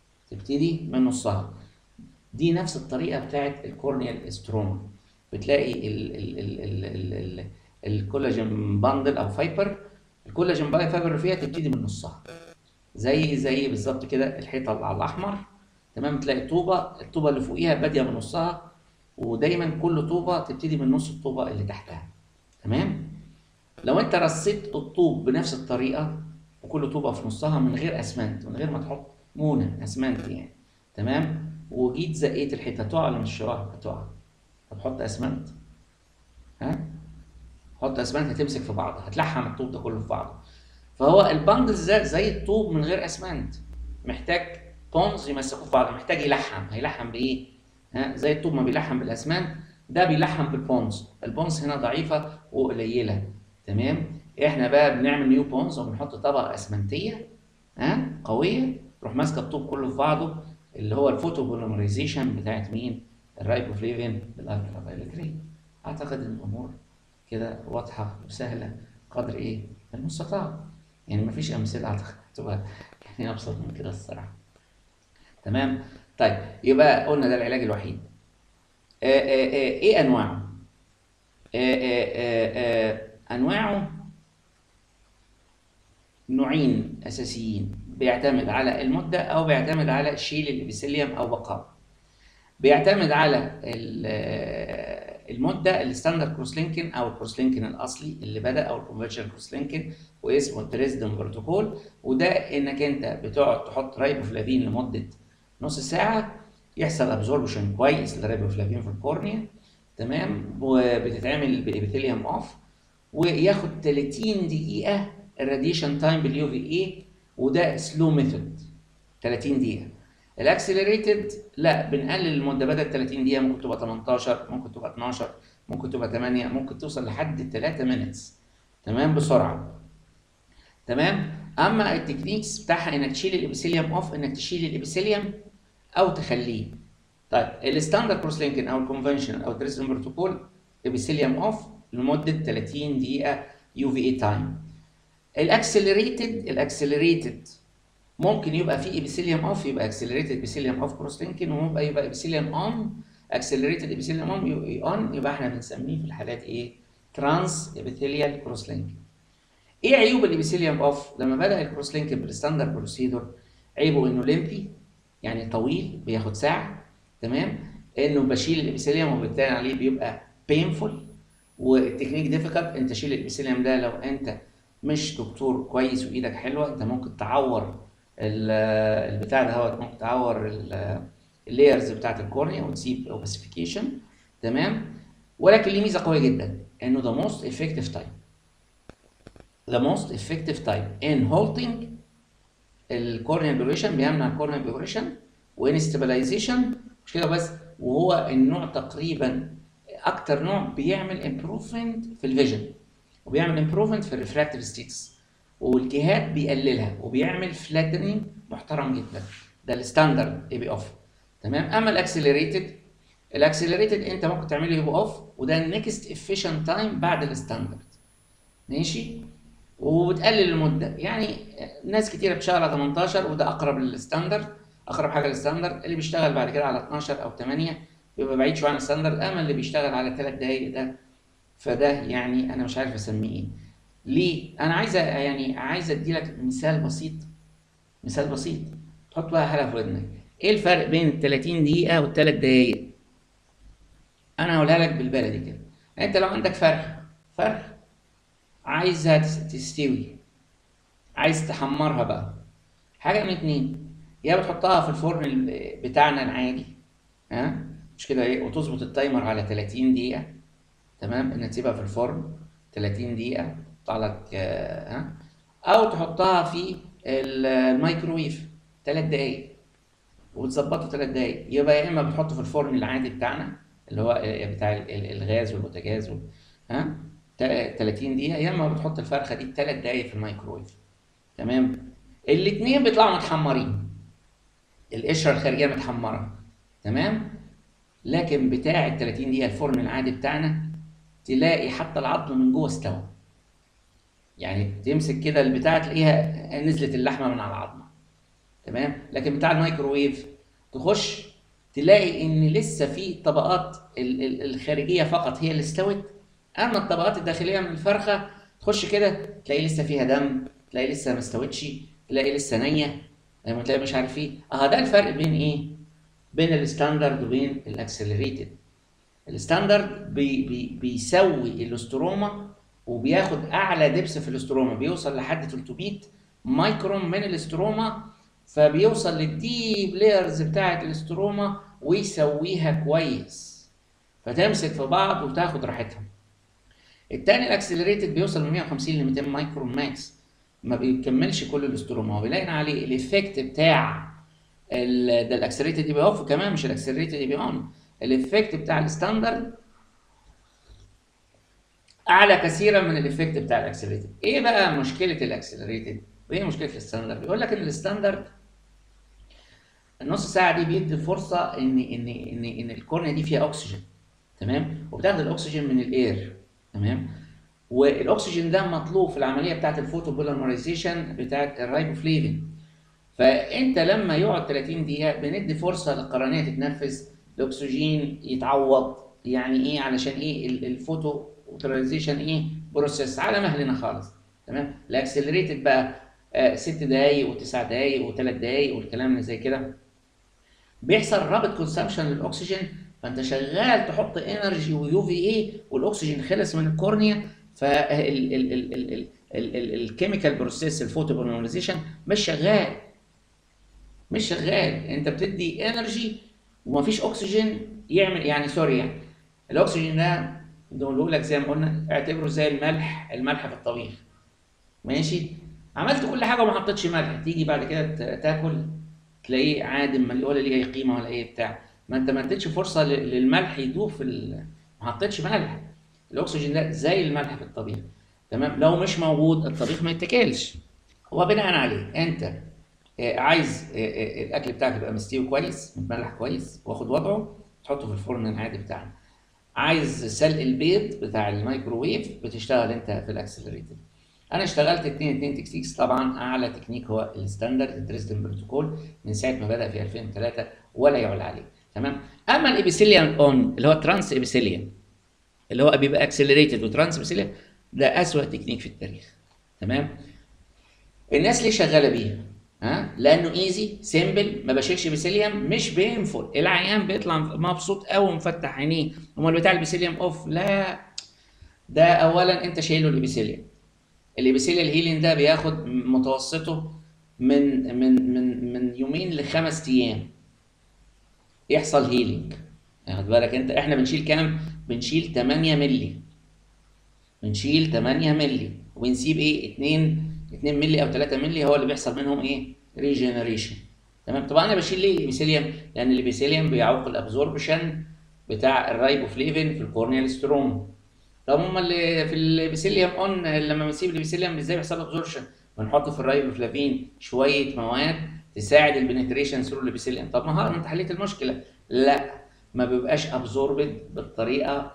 دي نفس الطريقه بتاعت الكورنيال استروما. بتلاقي ال الكولاجين باندل او فايبر، الكولاجين فايبر فيها تبتدي من نصها، زي بالظبط كده الحيطه اللي على الاحمر. تمام. تلاقي الطوبه اللي فوقيها باديه من نصها، ودايما كل طوبه تبتدي من نص الطوبه اللي تحتها. تمام. لو انت رصيت الطوب بنفس الطريقه وكل طوبه في نصها من غير اسمنت، من غير ما تحط مونه اسمنت يعني، تمام، وجيت زقيت الحيطه، هتقع ولا مش هتقع؟ طب حط اسمنت، ها، حط اسمنت هتمسك في بعض، هتلحم الطوب ده كله في بعضه. فهو الباندلز ده زي الطوب من غير اسمنت، محتاج بونز يمسكوه في بعض، محتاج يلحم. هيلحم بايه؟ زي الطوب ما بيلحم بالاسمنت، ده بيلحم بالبونز. البونز هنا ضعيفه وقليله. تمام. احنا بقى بنعمل نيو بونز وبنحط طبقه اسمنتيه قويه تروح ماسكه الطوب كله في بعضه، اللي هو الفوتو بوليمرايزيشن بتاعت مين؟ الرايبوفليفين بالالترا فايولت ري. اعتقد ان الامور كده واضحه وسهله قدر ايه؟ المستطاع. يعني مفيش امثله اعتقد تبقى يعني ابسط من كده الصراحه. تمام. طيب يبقى قلنا ده العلاج الوحيد. ايه انواعه؟ انواعه نوعين اساسيين، بيعتمد على المده او بيعتمد على شيل الابيثيليوم او بقائه. بيعتمد على المده الستاندرد كروس لينكن او الكروس لينكن الاصلي اللي بدا، او الكونفشنال كروس لينكن، واسمه الدريسدن بروتوكول. وده انك انت بتقعد تحط رايبوفلافين لمده نص ساعه، يحصل ابزوربشن كويس للرايبوفلافين في الكورنيا. تمام. وبتتعمل بابيثيليوم اوف، وياخد 30 دقيقه الراديشن تايم باليو في اي، وده سلو ميثود 30 دقيقه. الاكسلريتد لا، بنقلل المده، بدل 30 دقيقه ممكن تبقى 18، ممكن تبقى 12، ممكن تبقى 8، ممكن توصل لحد 3 مينتس. تمام، بسرعه. تمام. اما التكنيكس بتاعها انك تشيل الابيثيليوم اوف، انك تشيل الابيثيليوم او تخليه. طيب الستاندرد كروس لينكن او الكونفنشنال او الدريسلين بروتوكول، ابيثيليوم اوف لمده 30 دقيقه يو في اي تايم. الاكسلريتد ممكن يبقى في ابيثيليوم اوف، يبقى اكسلريتد ابيثيليوم اوف كروس لينكن، وممكن يبقى ابيثيليوم اون، اكسلريتد ابيثيليوم اون، يبقى احنا بنسميه في الحالات ايه؟ ترانس ابيثيليال كروس لينكن. ايه عيوب الابيثيليوم اوف؟ لما بدا الكروس لينكن بالستاندرد بروسيدور، عيبه انه ليمبي، يعني طويل، بياخد ساعه. تمام. انه بشيل الابيثيليوم وبالتالي عليه بيبقى بينفول، والتكنيك ديفيكالت. انت شيل الابيثيليوم ده لو انت مش دكتور كويس وايدك حلوه، انت ممكن تعور البتاع ده، هو ممكن تعور اللايرز بتاعت الكورنيا وتسيب اوباسيفيكيشن. تمام. ولكن ليه ميزه قويه جدا، انه ذا موست افكتيف تايب، the most effective type in halting الكورنيال بيوريشن، بيمنع الكورنيال بيوريشن، وان ستابلايزيشن. مش كده بس، وهو النوع تقريبا اكتر نوع بيعمل امبروفمنت في الفيجن، وبيعمل امبروفمنت في الريفراكتيف ستيتس، والجهات بيقللها، وبيعمل فلاتنينج محترم جدا. ده الستاندرد اي بي اوف. تمام. اما الاكسلريتد انت ممكن تعمله يبقى اوف، وده النكست افيشنت تايم بعد الستاندرد. ماشي. وبتقلل المده، يعني ناس كتيره بتشتغل على 18، وده اقرب للستاندرد، اقرب حاجه للستاندرد. اللي بيشتغل بعد كده على 12 او 8 بيبقى بعيد شويه عن الستاندرد. اما اللي بيشتغل على 3 دقايق ده، فده يعني انا مش عارف اسميه ايه. ليه؟ انا عايز ادي لك مثال بسيط، مثال بسيط تحط بقى حاجه في ودنك. ايه الفرق بين ال 30 دقيقه والثلاث دقايق؟ انا هقولها لك بالبلدي كده. انت لو عندك فرخ عايزها تستوي، عايز تحمرها بقى، حاجه من اتنين: يا بتحطها في الفرن بتاعنا العادي، ها، مش كده ايه، وتظبط التايمر على 30 دقيقه. تمام. انك تسيبها في الفرن 30 دقيقه تطلع لك ها، او تحطها في الميكروويف 3 دقايق وتظبطه 3 دقايق. يبقى يا اما بتحطه في الفرن العادي بتاعنا اللي هو بتاع الغاز والبوتاجاز ها 30 دقيقه، يا اما بتحط الفرخه دي 3 دقايق في الميكروويف. تمام. الاثنين بيطلعوا متحمرين، القشره الخارجيه متحمره. تمام. لكن بتاع ال 30 دقيقه الفرن العادي بتاعنا تلاقي حتى العظم من جوه استوى، يعني تمسك كده البتاع تلاقيها نزلت اللحمه من على العظمه. تمام. لكن بتاع الميكروويف تخش تلاقي ان لسه في طبقات الخارجيه فقط هي اللي استوت، اما الطبقات الداخليه من الفرخه تخش كده تلاقي لسه فيها دم، تلاقي لسه ما استوتش، تلاقي لسه نيه، لما تلاقي مش عارف ايه. ده الفرق بين ايه؟ بين الستاندرد وبين الاكسلريتد. الستاندرد بيسوي الاستروما، وبياخد اعلى دبس في الاستروما، بيوصل لحد 300 مايكرون من الاستروما، فبيوصل للديب لايرز بتاعه الاستروما ويسويها كويس، فتمسك في بعض وتاخد راحتها. التاني الاكسلريتد بيوصل من 150 ل 200 مايكرون ماكس، ما بيكملش كل الاستروما، وبيلاقي عليه الايفكت بتاع ده الاكسلريتد اي بي اوف، كمان مش الاكسلريتد اي بي اون. الايفكت بتاع الستاندرد اعلى كثيرا من الايفكت بتاع الاكسلريتد. ايه بقى مشكله الاكسلريتد وايه مشكله الستاندرد؟ بيقول لك ان الستاندرد النص ساعه دي بيدي فرصه ان الكورنيا دي فيها اكسجين. تمام. وبتاخد الاكسجين من الاير. تمام. والاكسجين ده مطلوب في العمليه بتاعه الفوتوبوليمرايزيشن بتاعه الرايبوفليفين. فانت لما يقعد 30 دقيقه بندي فرصه للقرنيه تتنفس، الاكسجين يتعوض. يعني ايه؟ علشان ايه؟ الفوتوبوليمرايزيشن ايه؟ بروسيس على مهلنا خالص. تمام. الاكسلريتد بقى 6 دقائق و9 دقائق و3 دقائق والكلام اللي زي كده، بيحصل رابط كونسامشن للاكسجين، فانت شغال تحط انرجي ويو في اي والاكسجين خلص من الكورنيا، فالكيميكال بروسيس الفوتوبوليمرايزيشن مش شغال. مش شغال، انت بتدي انرجي ومفيش اكسجين يعمل، يعني سوري يعني الاكسجين ده بنقول لك زي ما قلنا اعتبره زي الملح في الطبيخ. ماشي. عملت كل حاجه وما حطيتش ملح، تيجي بعد كده تاكل تلاقيه عادم، ولا ليه اي قيمه ولا اي بتاع. ما انت ما اديتش فرصه للملح يدوب في ما حطيتش ملح. الاكسجين ده زي الملح في الطبيخ. تمام. لو مش موجود الطبيخ ما يتاكلش. وبناء عليه انت عايز الاكل بتاعك يبقى مستوي كويس متملح كويس واخد وضعه، تحطه في الفرن العادي بتاعنا. عايز سلق البيض بتاع الميكروويف، بتشتغل انت في الاكسلريتد. انا اشتغلت 2 تكنيكس، طبعا اعلى تكنيك هو الستاندرد الدريسدن بروتوكول من ساعه ما بدا في 2003 ولا يعلى عليه. تمام. اما الابيثيليوم اون اللي هو ترانس ابيثيليوم، اللي هو بيبقى اكسلريتد وترانس ابيثيليوم، ده اسوأ تكنيك في التاريخ. تمام. الناس ليه شغاله بيه؟ لانه ايزي سيمبل، ما بشيلش بيسيليوم، مش بينفر، العيان بيطلع مبسوط قوي ومفتح عينيه. امال بتاع البيسيليوم اوف؟ لا، ده اولا انت شايله الابيثيليوم. الابيثيليال هيلين ده بياخد متوسطه من يومين ل5 ايام يحصل هيلينج. واخد بالك انت؟ احنا بنشيل كام؟ بنشيل 8 مللي. بنشيل 8 مللي وبنسيب ايه؟ 2 مللي او 3 مللي هو اللي بيحصل منهم ايه؟ ريجنريشن. تمام. طبعا انا بشيل ليه الابيثيليوم؟ لان الابيثيليوم بيعوق الابزوربشن بتاع الرايبوفليفين في الكورنيال ستروما. طب هم اللي في الابيثيليوم اون لما بنسيب الابيثيليوم ازاي بيحصل ابزوربشن؟ بنحط في الرايبوفلافين شويه مواد تساعد البنتريشن ثرو الابيثيليوم. طب ما انت حليت المشكله. لا، ما بيبقاش ابزوربد بالطريقه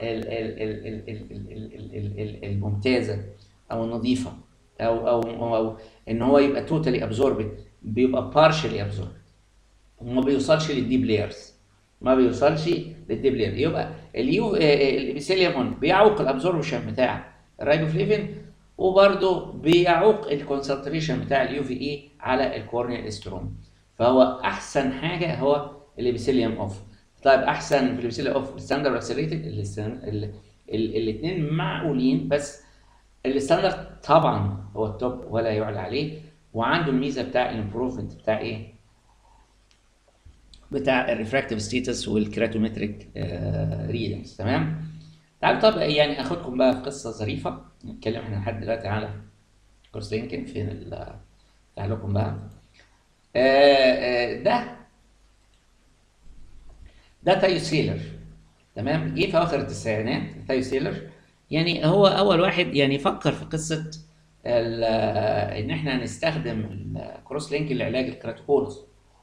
الممتازه او النظيفه، او ان هو يبقى توتالي ابزوربد، بيبقى بارشلي ابزوربد وما بيوصلش للديب لايرز. ما بيوصلش للديب لاير. يبقى الابيثيليوم اون بيعوق الابزوربشن بتاع الرايبوفليفين، وبرده بيعوق الكونسنتريشن بتاع اليو في اي على الكورنيال استروم. فهو احسن حاجه هو الابيثيليوم اوف. طيب احسن في الابيثيليوم اوف الستاندرد واكسلريتد؟ الاثنين معقولين، بس الستاندرد طبعا هو التوب ولا يعلى عليه، وعنده الميزه بتاع الامبروفمنت بتاع ايه؟ بتاع الريفراكتيف ستيتس والكراتومتريك ريدنجز. تمام. تعالوا طب يعني اخدكم بقى في قصه ظريفه. نتكلم احنا لحد دلوقتي على كورس لينكن. فين تعالوا لكم بقى. ده تايو سيلر. تمام. جه في اواخر التسعينات تايو سيلر، يعني هو اول واحد يعني فكر في قصه ان احنا نستخدم الكروس لينك لعلاج الكراتوكونس.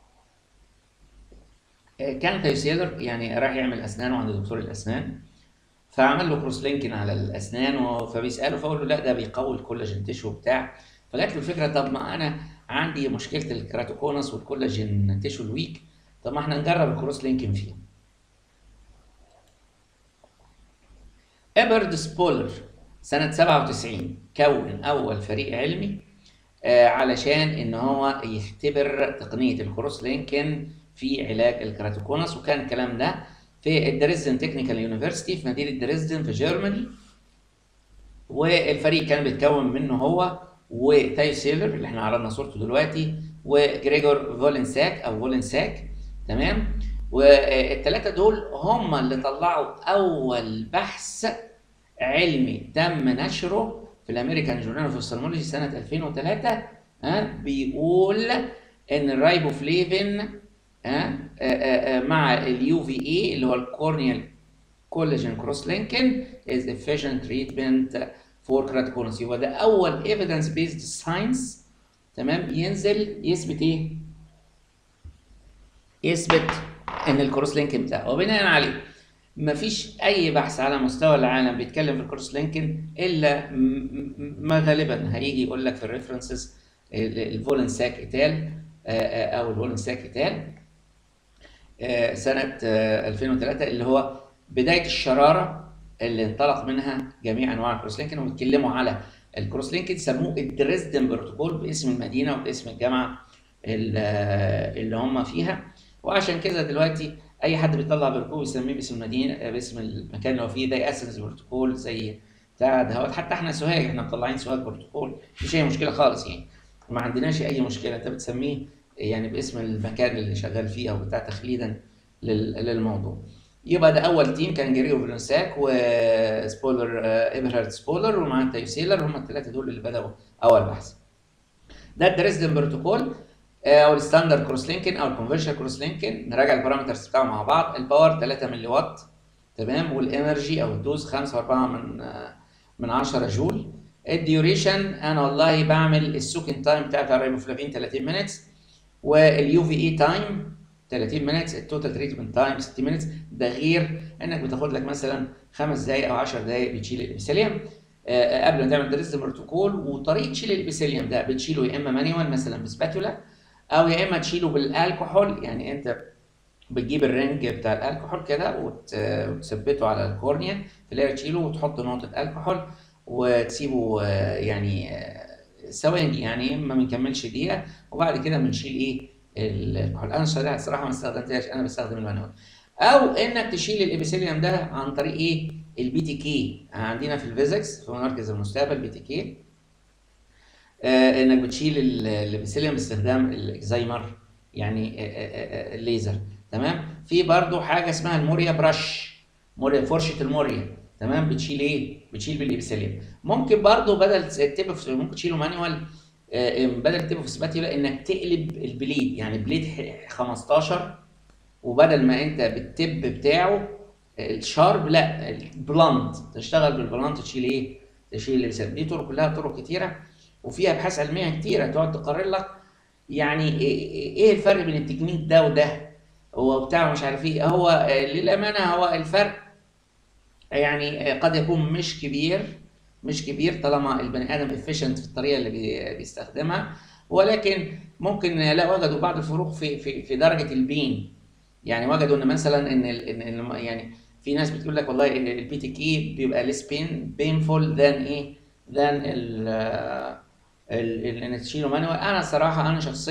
كان تايو سيلر يعني راح يعمل اسنانه عند دكتور الاسنان، فعمل له كروس لينكن على الاسنان، فبيساله فقول له لا ده بيقوي الكولاجين تيشو بتاع. فجات له الفكره، طب ما انا عندي مشكله الكراتوكونس والكولاجين تيشو الويك، طب ما احنا نجرب الكروس لينكن فيه. ايبرد سبولر سنه 97 كون اول فريق علمي علشان ان هو يختبر تقنيه الكروس لينكن في علاج الكراتوكونس. وكان الكلام ده في الدريسدن تكنيكال يونيفرسيتي في مدينه دريسدن في جيرماني. والفريق كان بيتكون منه هو وتايو سيلر اللي احنا عرضنا صورته دلوقتي، وجريجور فولنساك. تمام. والثلاثه دول هم اللي طلعوا اول بحث علمي تم نشره في الامريكان جورنال اوف اوفثالمولوجي سنه 2003 بيقول ان الرايبوفليفين مع اليو في اي اللي هو الكورنيال كولاجين كروس لينكن is efficient treatment for keratoconus. يبقى ده اول evidence based science. تمام. ينزل يثبت ايه؟ يثبت ان الكروس لينكن بتاعه. وبناء عليه مفيش اي بحث على مستوى العالم بيتكلم في الكروس لينكين الا ما غالبا هيجي يقول لك في الريفرنسز الفولنساك ايتال او الفولنساك ايتال سنة 2003، اللي هو بداية الشرارة اللي انطلق منها جميع أنواع الكروس لينكين. وبيتكلموا على الكروس لينكين سموه الدريسدن بروتوكول باسم المدينة وباسم الجامعة اللي هم فيها. وعشان كده دلوقتي أي حد بيطلع بروتوكول بيسميه باسم المدينة، باسم المكان اللي هو فيه، زي اسنس بروتوكول، زي بتاع دهوت. حتى احنا سوهاج، احنا مطلعين سوهاج بروتوكول، مفيش أي مشكلة خالص يعني، ما عندناش أي مشكلة. أنت بتسميه يعني باسم المكان اللي شغال فيه او بتاع تخليدا للموضوع. يبقى ده اول تيم كان جريجو فلونساك وسبولر ايبرهارد سبولر ومعاه تايسيلر، هم الثلاثه دول اللي بداوا اول بحث. ده الدريسدن بروتوكول او الستاندرد كروس لينكين او الكونفرشن كروس لينكين. نراجع البارامترز بتاعه مع بعض. الباور 3 ملي وات، تمام، والانرجي او الدوز 5.4 من 10 جول. الديوريشن انا والله بعمل السوكن تايم بتاع الريبوفلافين 30 مينتس، واليو في اي تايم 30 مينتس، التوتال تريتمنت تايم 60 مينتس. ده غير انك بتاخد لك مثلا 5 دقائق او 10 دقائق بتشيل الابيثيليوم قبل ما تعمل دريس بروتوكول. وطريقه تشيل الابيثيليوم ده بتشيله يا اما مانيوال مثلا بسباتولا، او يا اما تشيله بالالكحول. يعني انت بتجيب الرنج بتاع الالكحول كده وتثبته على الكورنيا، تلاقي تشيله وتحط نقطه الكحول وتسيبه يعني ثواني، يعني ما بنكملش دقيقه، وبعد كده بنشيل ايه الكحول. انا الصراحه ما استخدمتهاش، انا بستخدم المانوال. او انك تشيل الابيثيليوم ده عن طريق ايه البي تي كي. عندنا في الفيزكس في مركز المستقبل بي تي كي، انك بتشيل الابيثيليوم باستخدام الاكزايمر، يعني الليزر. تمام. في برضو حاجه اسمها الموريا براش، موريا، فرشه الموريا، تمام. بتشيل ايه؟ بتشيل بالابيثيليوم. ممكن برضو بدل التيب ممكن تشيله مانيوال، بدل التيب اوف سباتيولا انك تقلب البليد، يعني بليد 15، وبدل ما انت بالتب بتاعه الشارب، لا البلانت، تشتغل بالبلانت تشيل ايه؟ تشيل الابيثيليوم. دي طرق كلها طرق كتيره وفيها ابحاث علميه كتيره تقعد تقرر لك يعني ايه الفرق بين التكنيك ده وده، هو بتاع مش عارف ايه. هو للامانه هو الفرق يعني قد يكون مش كبير، مش كبير طالما البني ادم افيشنت في الطريقه اللي بيستخدمها. ولكن ممكن لا وجدوا بعض الفروق في درجه البين. يعني وجدوا ان مثلا يعني في ناس بتقول لك والله البي تي كي بيبقى less painful than ايه than ان تشيله مانوال. انا الصراحه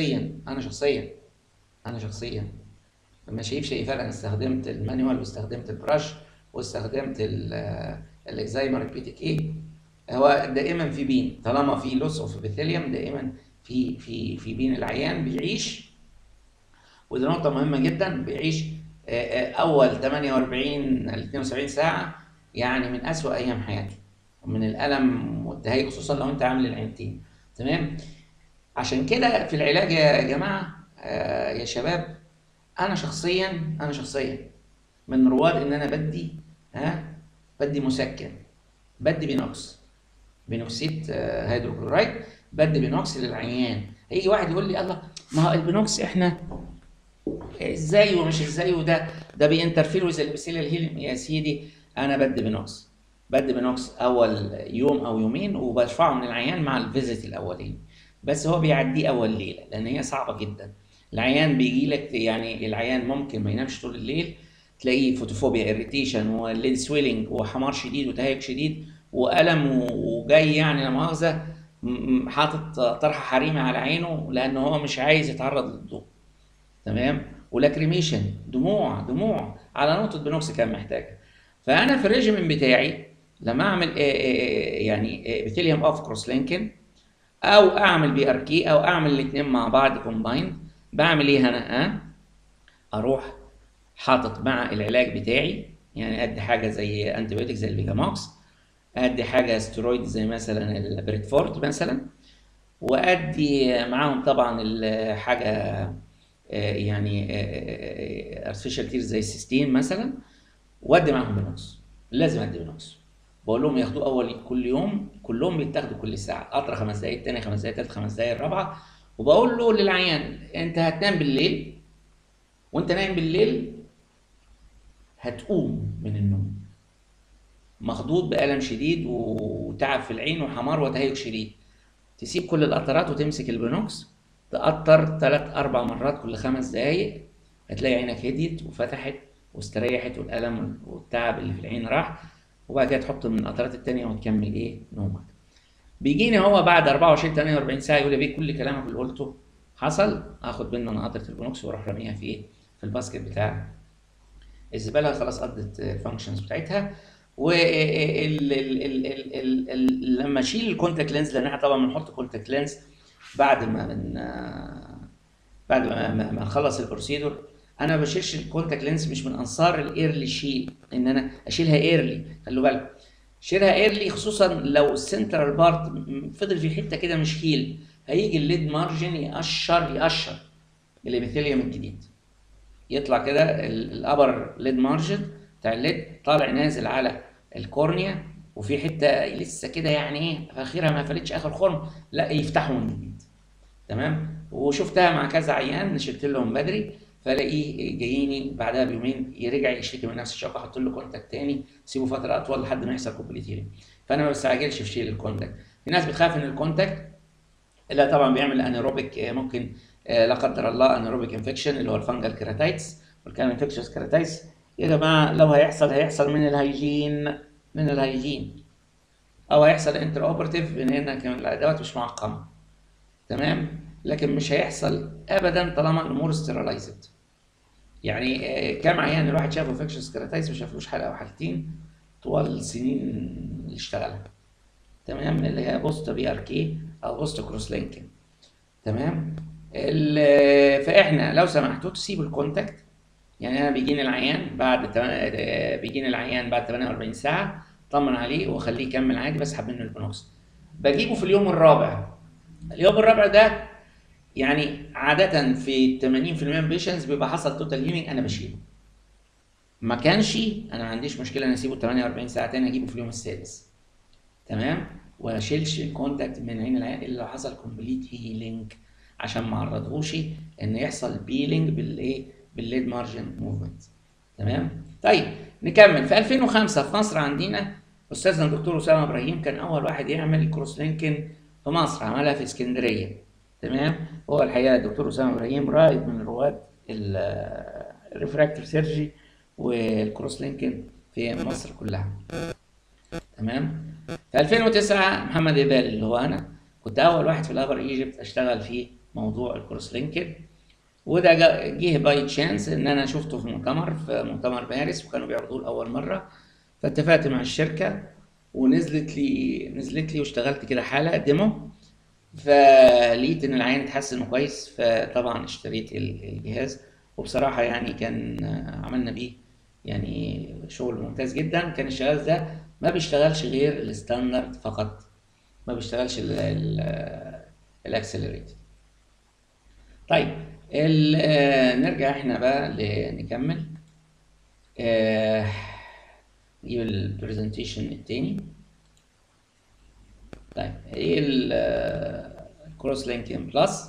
انا شخصيا ما شايفش اي فرق. انا استخدمت المانيوال واستخدمت البراش واستخدمت الاكزايمر البي تي كي. هو دائما في بين، طالما في لوس اوف ابيثيليوم دائما في بين العيان بيعيش. ودي نقطه مهمه جدا، بيعيش اول 48 ل 72 ساعه يعني من اسوأ ايام حياته من الالم والتهيؤ، خصوصا لو انت عامل العينتين. تمام. عشان كده في العلاج يا جماعه يا شباب، انا شخصيا من رواد ان انا بدي مسكن، بدي بينوكسيد هيدروكلورايد، بدي بينوكس للعيان. هيجي واحد يقول لي الله، ما هو البينوكس احنا ازاي ومش ازاي، ده بينترفير ويز الابيثيليال هيلينج. يا سيدي انا بدي بينوكس اول يوم او يومين وبرفعه من العيان مع الفيزيت الاولين، بس هو بيعديه اول ليله لان هي صعبه جدا. العيان بيجي لك يعني العيان ممكن ما ينامش طول الليل، تلاقيه فوتوفوبيا، اريتيشن، وليد سويلنج، وحمار شديد، وتهيج شديد، والم، وجاي يعني لا مؤاخذه حاطط طرحه حريمه على عينه لان هو مش عايز يتعرض للضوء. تمام. ولاكريميشن، دموع على نقطه بنوكس كان محتاجها. فانا في الريجيمين بتاعي لما اعمل يعني ابيثيليوم اوف كروس لينكن، او اعمل بي ار كي، او اعمل الاثنين مع بعض كومبايند، بعمل ايه انا؟ اروح حاطط مع العلاج بتاعي، يعني ادي حاجه زي انتيبيوتيك زي الفيجاموكس، ادي حاجه ستيرويد زي مثلا البريتفورد مثلا، وادي معاهم طبعا الحاجه يعني ارتفيشال تير زي السيستين مثلا، وادي معاهم بنوكس. لازم ادي بنوكس. بقول لهم ياخدوه اول كل يوم، كلهم بيتاخدوا كل ساعه، قطره 5 دقائق، الثانيه 5 دقائق، الثالث 5 دقائق، الرابعه. وبقول له للعيان انت هتنام بالليل، وانت نايم بالليل هتقوم من النوم مخضوض بألم شديد وتعب في العين وحمار وتهيج شديد، تسيب كل القطرات وتمسك البنوكس تقطر 3 4 مرات كل 5 دقايق، هتلاقي عينك هديت وفتحت واستريحت والألم والتعب اللي في العين راح، وبعد كده تحط من القطرات التانية وتكمل ايه نومك. بيجيني هو بعد 24 48 ساعة يقول لي بيه كل كلامك اللي قلته حصل، اخد منه انا قطرة البنوكس واروح راميها في ايه في الباسكت بتاع الزبالة، خلاص قضت الفانكشنز بتاعتها. لما اشيل الكونتاكت لينز، لان احنا طبعا بنحط كونتاكت لينز بعد ما نخلص البروسيدور. انا ما بشيلش الكونتاكت لينز، مش من انصار الايرلي شيل، ان انا اشيلها ايرلي، خلوا بالكم شيلها ايرلي خصوصا لو السنترال بارت فضل في حته كده مش هيل، هيجي الليد مارجن يقشر الابيثيليوم الجديد، يطلع كده الابر ليد مارجن بتاع الليد طالع نازل على الكورنيا، وفي حته لسه كده يعني ايه اخرها ما قفلتش اخر خرم، لا يفتحوا من جديد. تمام. وشفتها مع كذا عيان شلت لهم بدري، فلاقيه جاييني بعدها بيومين يرجع يشتكي من نفس الشوكه، احط له كونتاكت تاني، سيبه فتره اطول لحد ما يحصل كومبليت هيلينج. فانا ما بستعجلش في شيل الكونتاكت. في ناس بتخاف ان الكونتاكت لا طبعا بيعمل انيروبيك، ممكن لا قدر الله انيروبيك انفكشن اللي هو الفنجل كيراتايتس والكلام انفكشوس كيراتايتس. يا جماعه لو هيحصل من الهيجين او هيحصل انتر اوبرتيف، من هنا كمان الادوات مش معقمه. تمام. لكن مش هيحصل ابدا طالما الامور ستيرالايزد. يعني كام عيان الواحد شافه انفكشوس كيراتايتس ما شافلوش حلقه او حالتين طوال السنين اللي اشتغلها. تمام. اللي هي بوست بي ار كي او بوست كروس لينكن. تمام. فاحنا لو سمحتوا تسيبوا الكونتاكت. يعني انا بيجيني العيان بعد 48 ساعه، طمن عليه واخليه يكمل عادي، بسحب منه البنوكس. بجيبه في اليوم الرابع. اليوم الرابع ده يعني عاده في 80% من البيشنتس بيبقى حصل توتال هيلينج، انا بشيله. ما كانش انا ما عنديش مشكله، انا اسيبه 48 ساعه تاني اجيبه في اليوم السادس. تمام. وما اشيلش الكونتاكت من عين العيان الا لو حصل كومبليت هيلينج، عشان ما اعرضهوش ان يحصل بيلينج بالليد مارجن موفمنت. تمام. طيب نكمل. في 2005 في مصر عندنا استاذنا الدكتور اسامه ابراهيم كان اول واحد يعمل كروس لينكن في مصر، عملها في اسكندريه. تمام. هو الحقيقه الدكتور اسامه ابراهيم رائد من رواد الريفراكتيف سيرجي والكروس لينكن في مصر كلها. تمام. في 2009 محمد إبال اللي هو انا كنت اول واحد في الابر ايجيبت اشتغل في موضوع الكروس لينكد، وده جه باي تشانس ان انا شفته في مؤتمر باريس وكانوا بيعرضوه لاول مره، فاتفقت مع الشركه ونزلت لي واشتغلت كده حاله ديمو، فلقيت ان العين اتحسن كويس، فطبعا اشتريت الجهاز. وبصراحه يعني كان عملنا بيه يعني شغل ممتاز جدا. كان الجهاز ده ما بيشتغلش غير الستاندرد فقط، ما بيشتغلش الاكسلريت. طيب نرجع احنا بقى نكمل. نجيب البرزنتيشن التاني. طيب ايه الكروس لينكين بلس؟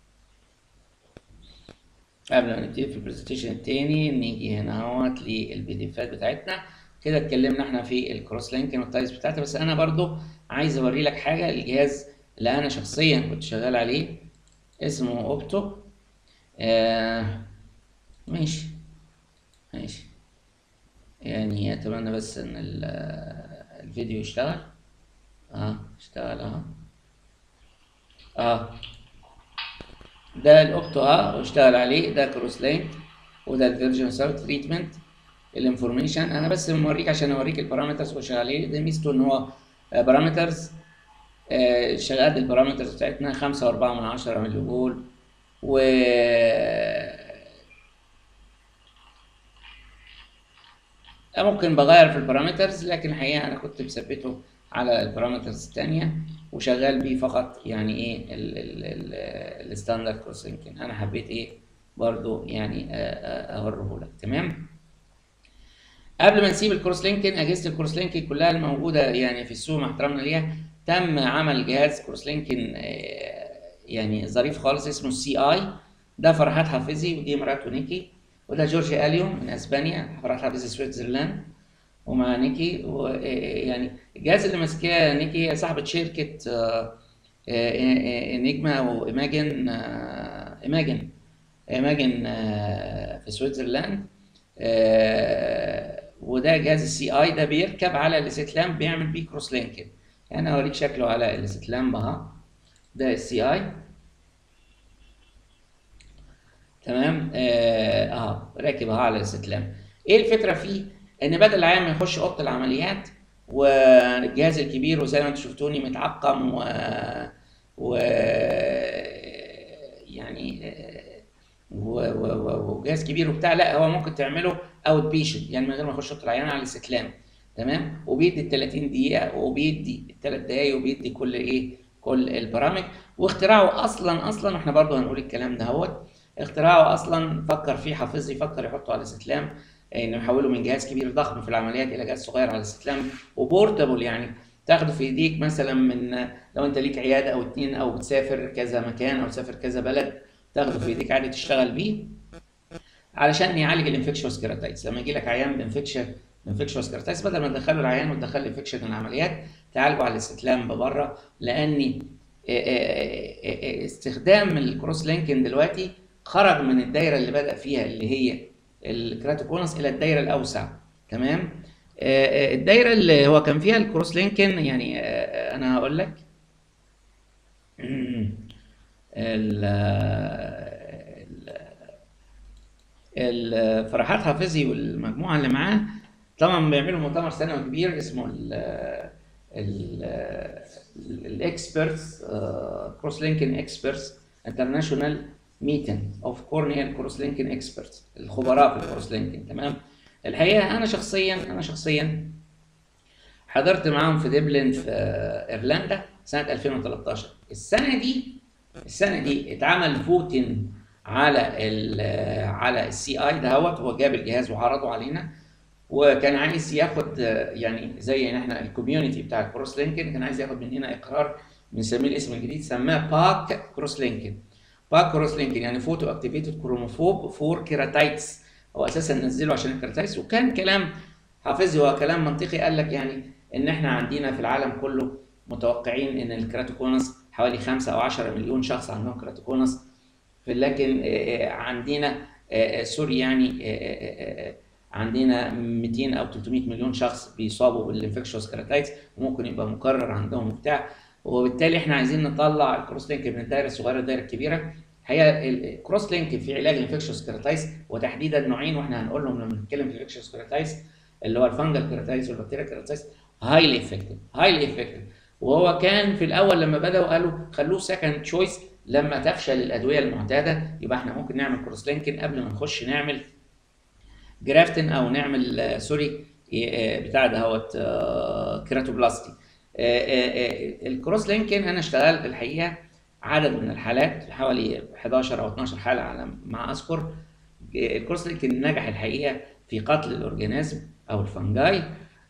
قبل ما نبتدي في البرزنتيشن التاني نيجي هنا اهوت للبي دي افات بتاعتنا. كده اتكلمنا احنا في الكروس لينكين والتايبس بتاعتها، بس انا برضو عايز اوري لك حاجه. الجهاز اللي انا شخصيا كنت شغال عليه اسمه اوبتو. ماشي يعني اتمنى بس ان الفيديو يشتغل. اشتغل ده الاوبتو واشتغل عليه. ده كروس لينك وده الفيرجن سيرت تريتمنت. الانفورميشن انا بس موريك عشان اوريك البارامترز وشغال عليه. ده ميزته ان هو بارامترز شغال. البارامترز بتاعتنا 5.4 ملي جول، و ممكن بغير في البارامترز، لكن الحقيقه انا كنت مثبته على البارامترز الثانيه وشغال بيه فقط. يعني ايه الستاندرد كروس لينكين انا حبيت ايه برضو يعني اوريه لك. تمام. قبل ما نسيب الكروس لينكين، اجهزه الكروس لينكين كلها الموجوده يعني في السوق مع احترامنا ليها، تم عمل جهاز كروس لينكين يعني ظريف خالص اسمه السي اي. ده فرحات حافظي ودي مراته نيكي، وده جورجي اليوم من اسبانيا، فرح حافظ سويسرلاند، ومع نيكي. ويعني الجهاز اللي ماسكاه نيكي هي صاحبة شركة انيجما او ايماجن في سويسرلاند. وده جهاز السي اي، ده بيركب على الست لامب، بيعمل بيه كروس لينكينج. يعني اوريك شكله على الست لامب اهو، ده السي اي. تمام، راكب اهو على الست لامب. ايه الفكره فيه؟ ان بدل العيان ما يخش اوضه العمليات والجهاز الكبير، وزي ما انتم شفتوني متعقم و يعني وجهاز كبير وبتاع، لا هو ممكن تعمله اوت بيشنت، يعني من غير ما يخش اوضه العيان على الاستسلام. تمام، وبيدي ال 30 دقيقه، وبيدي الثلاث دقائق، وبيدي كل ايه، كل البرامج. واختراعه اصلا احنا برضو هنقول الكلام ده هوت. اختراعه اصلا فكر فيه حافظي، فكر يحطه على الاستسلام، انه يحوله من جهاز كبير ضخم في العمليات الى جهاز صغير على الاستسلام وبورتابل، يعني تاخده في ايديك مثلا، من لو انت ليك عياده او اتنين، او بتسافر كذا مكان، او تسافر كذا بلد، تاخده في ايديك عادي تشتغل بيه، علشان يعالج الانفكشوس كيراتايتس. لما يجي لك عيان بانفكشوس كيراتايتس، بدل ما تدخله العيان وتدخل انفكشن العمليات، تعالجه على الاستسلام بره. لان استخدام الكروس لينكين دلوقتي خرج من الدايره اللي بدأ فيها اللي هي الكراتوكونس الى الدايره الاوسع. تمام، الدايره اللي هو كان فيها الكروس لينكين، يعني انا هقول لك فرحات حافظي والمجموعه اللي معاه طبعا بيعملوا مؤتمر سنوي كبير اسمه الاكسبرتس كروس لينكين اكسبرتس انترناشونال ميتنج اوف كورنيال كروس لينكين اكسبرتس، الخبراء في الكروس لينكين. تمام، الحقيقه انا شخصيا حضرت معاهم في دبلن في ايرلندا سنه 2013. السنه دي اتعمل فوتين على السي اي دهوت. هو جاب الجهاز وعرضه علينا، وكان عايز ياخد يعني زي ان احنا الكوميونتي بتاع الكروس لينكين كان عايز ياخد مننا اقرار، بنسميه الاسم الجديد، سماه باك كروس لينكين. باك كروس لينكين يعني فوتو اكتيفيتد كروموفوب فور كيراتايتس. هو اساسا نزله عشان الكيراتايتس، وكان كلام حافظي هو كلام منطقي. قال لك يعني ان احنا عندنا في العالم كله متوقعين ان الكراتوكونس حوالي 5 او 10 مليون شخص عندهم كراتوكونس، لكن عندنا سوري يعني عندنا 200 او 300 مليون شخص بيصابوا بالانفكشوس كيراتايتس، وممكن يبقى مكرر عندهم وبتاع. وبالتالي احنا عايزين نطلع الكروس لينك من الدائره الصغيره للدائره الكبيره. هي الكروس لينك في علاج الانفكشوس كيراتايتس، وتحديدا نوعين، واحنا هنقول لهم لما نتكلم في الانفكشوس كيراتايتس، اللي هو الفانجل كيراتايتس والبكتيريا كيراتايتس. هايلي افكتيف. وهو كان في الاول لما بداوا قالوا خلوه سكند تشويس، لما تفشل الادويه المعتاده يبقى احنا ممكن نعمل كروس لينكين قبل ما نخش نعمل جرافتن، او نعمل سوري بتاع دهوت كيراتوبلاستي. الكروس لينكين انا اشتغلت الحقيقه عدد من الحالات، حوالي 11 او 12 حاله على ما اذكر. الكروس لينكين نجح الحقيقه في قتل الاورجانيزم او الفنجاي،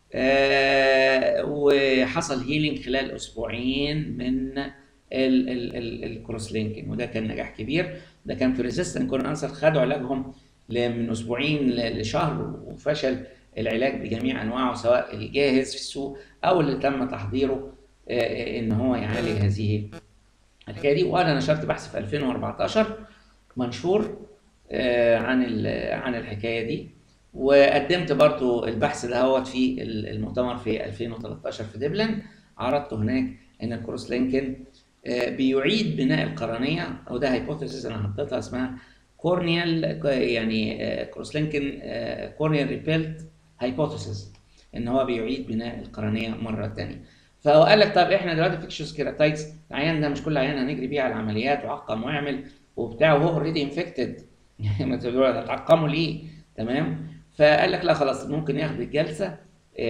وحصل هيلينج خلال اسبوعين من الكروس لينكين، وده كان نجاح كبير. ده كان في ريزيستنت كورن انسر، خدوا علاجهم من اسبوعين لشهر، وفشل العلاج بجميع انواعه، سواء الجاهز في السوق او اللي تم تحضيره ان هو يعالج هذه الحكايه دي. وانا نشرت بحث في 2014 منشور عن الحكايه دي، وقدمت برضو البحث دهوت في المؤتمر في 2013 في دبلن. عرضته هناك ان الكروس لينكين بيعيد بناء القرنيه، او ده هايبوثيسيس انا حطيتها اسمها كورنيال، يعني كروس لينكين كورنيال ريبيلت هايبوثيسيس، ان هو بيعيد بناء القرنيه مره ثانيه. فهو قال لك طب احنا دلوقتي فيكشوس كيراتايتس، العيان ده مش كل عيان هنجري بيه على العمليات وعقم واعمل وبتاع وهو اوريدي انفكتد ما تقولوا هتعقموا ليه؟ تمام، فقال لك لا خلاص، ممكن ياخد الجلسه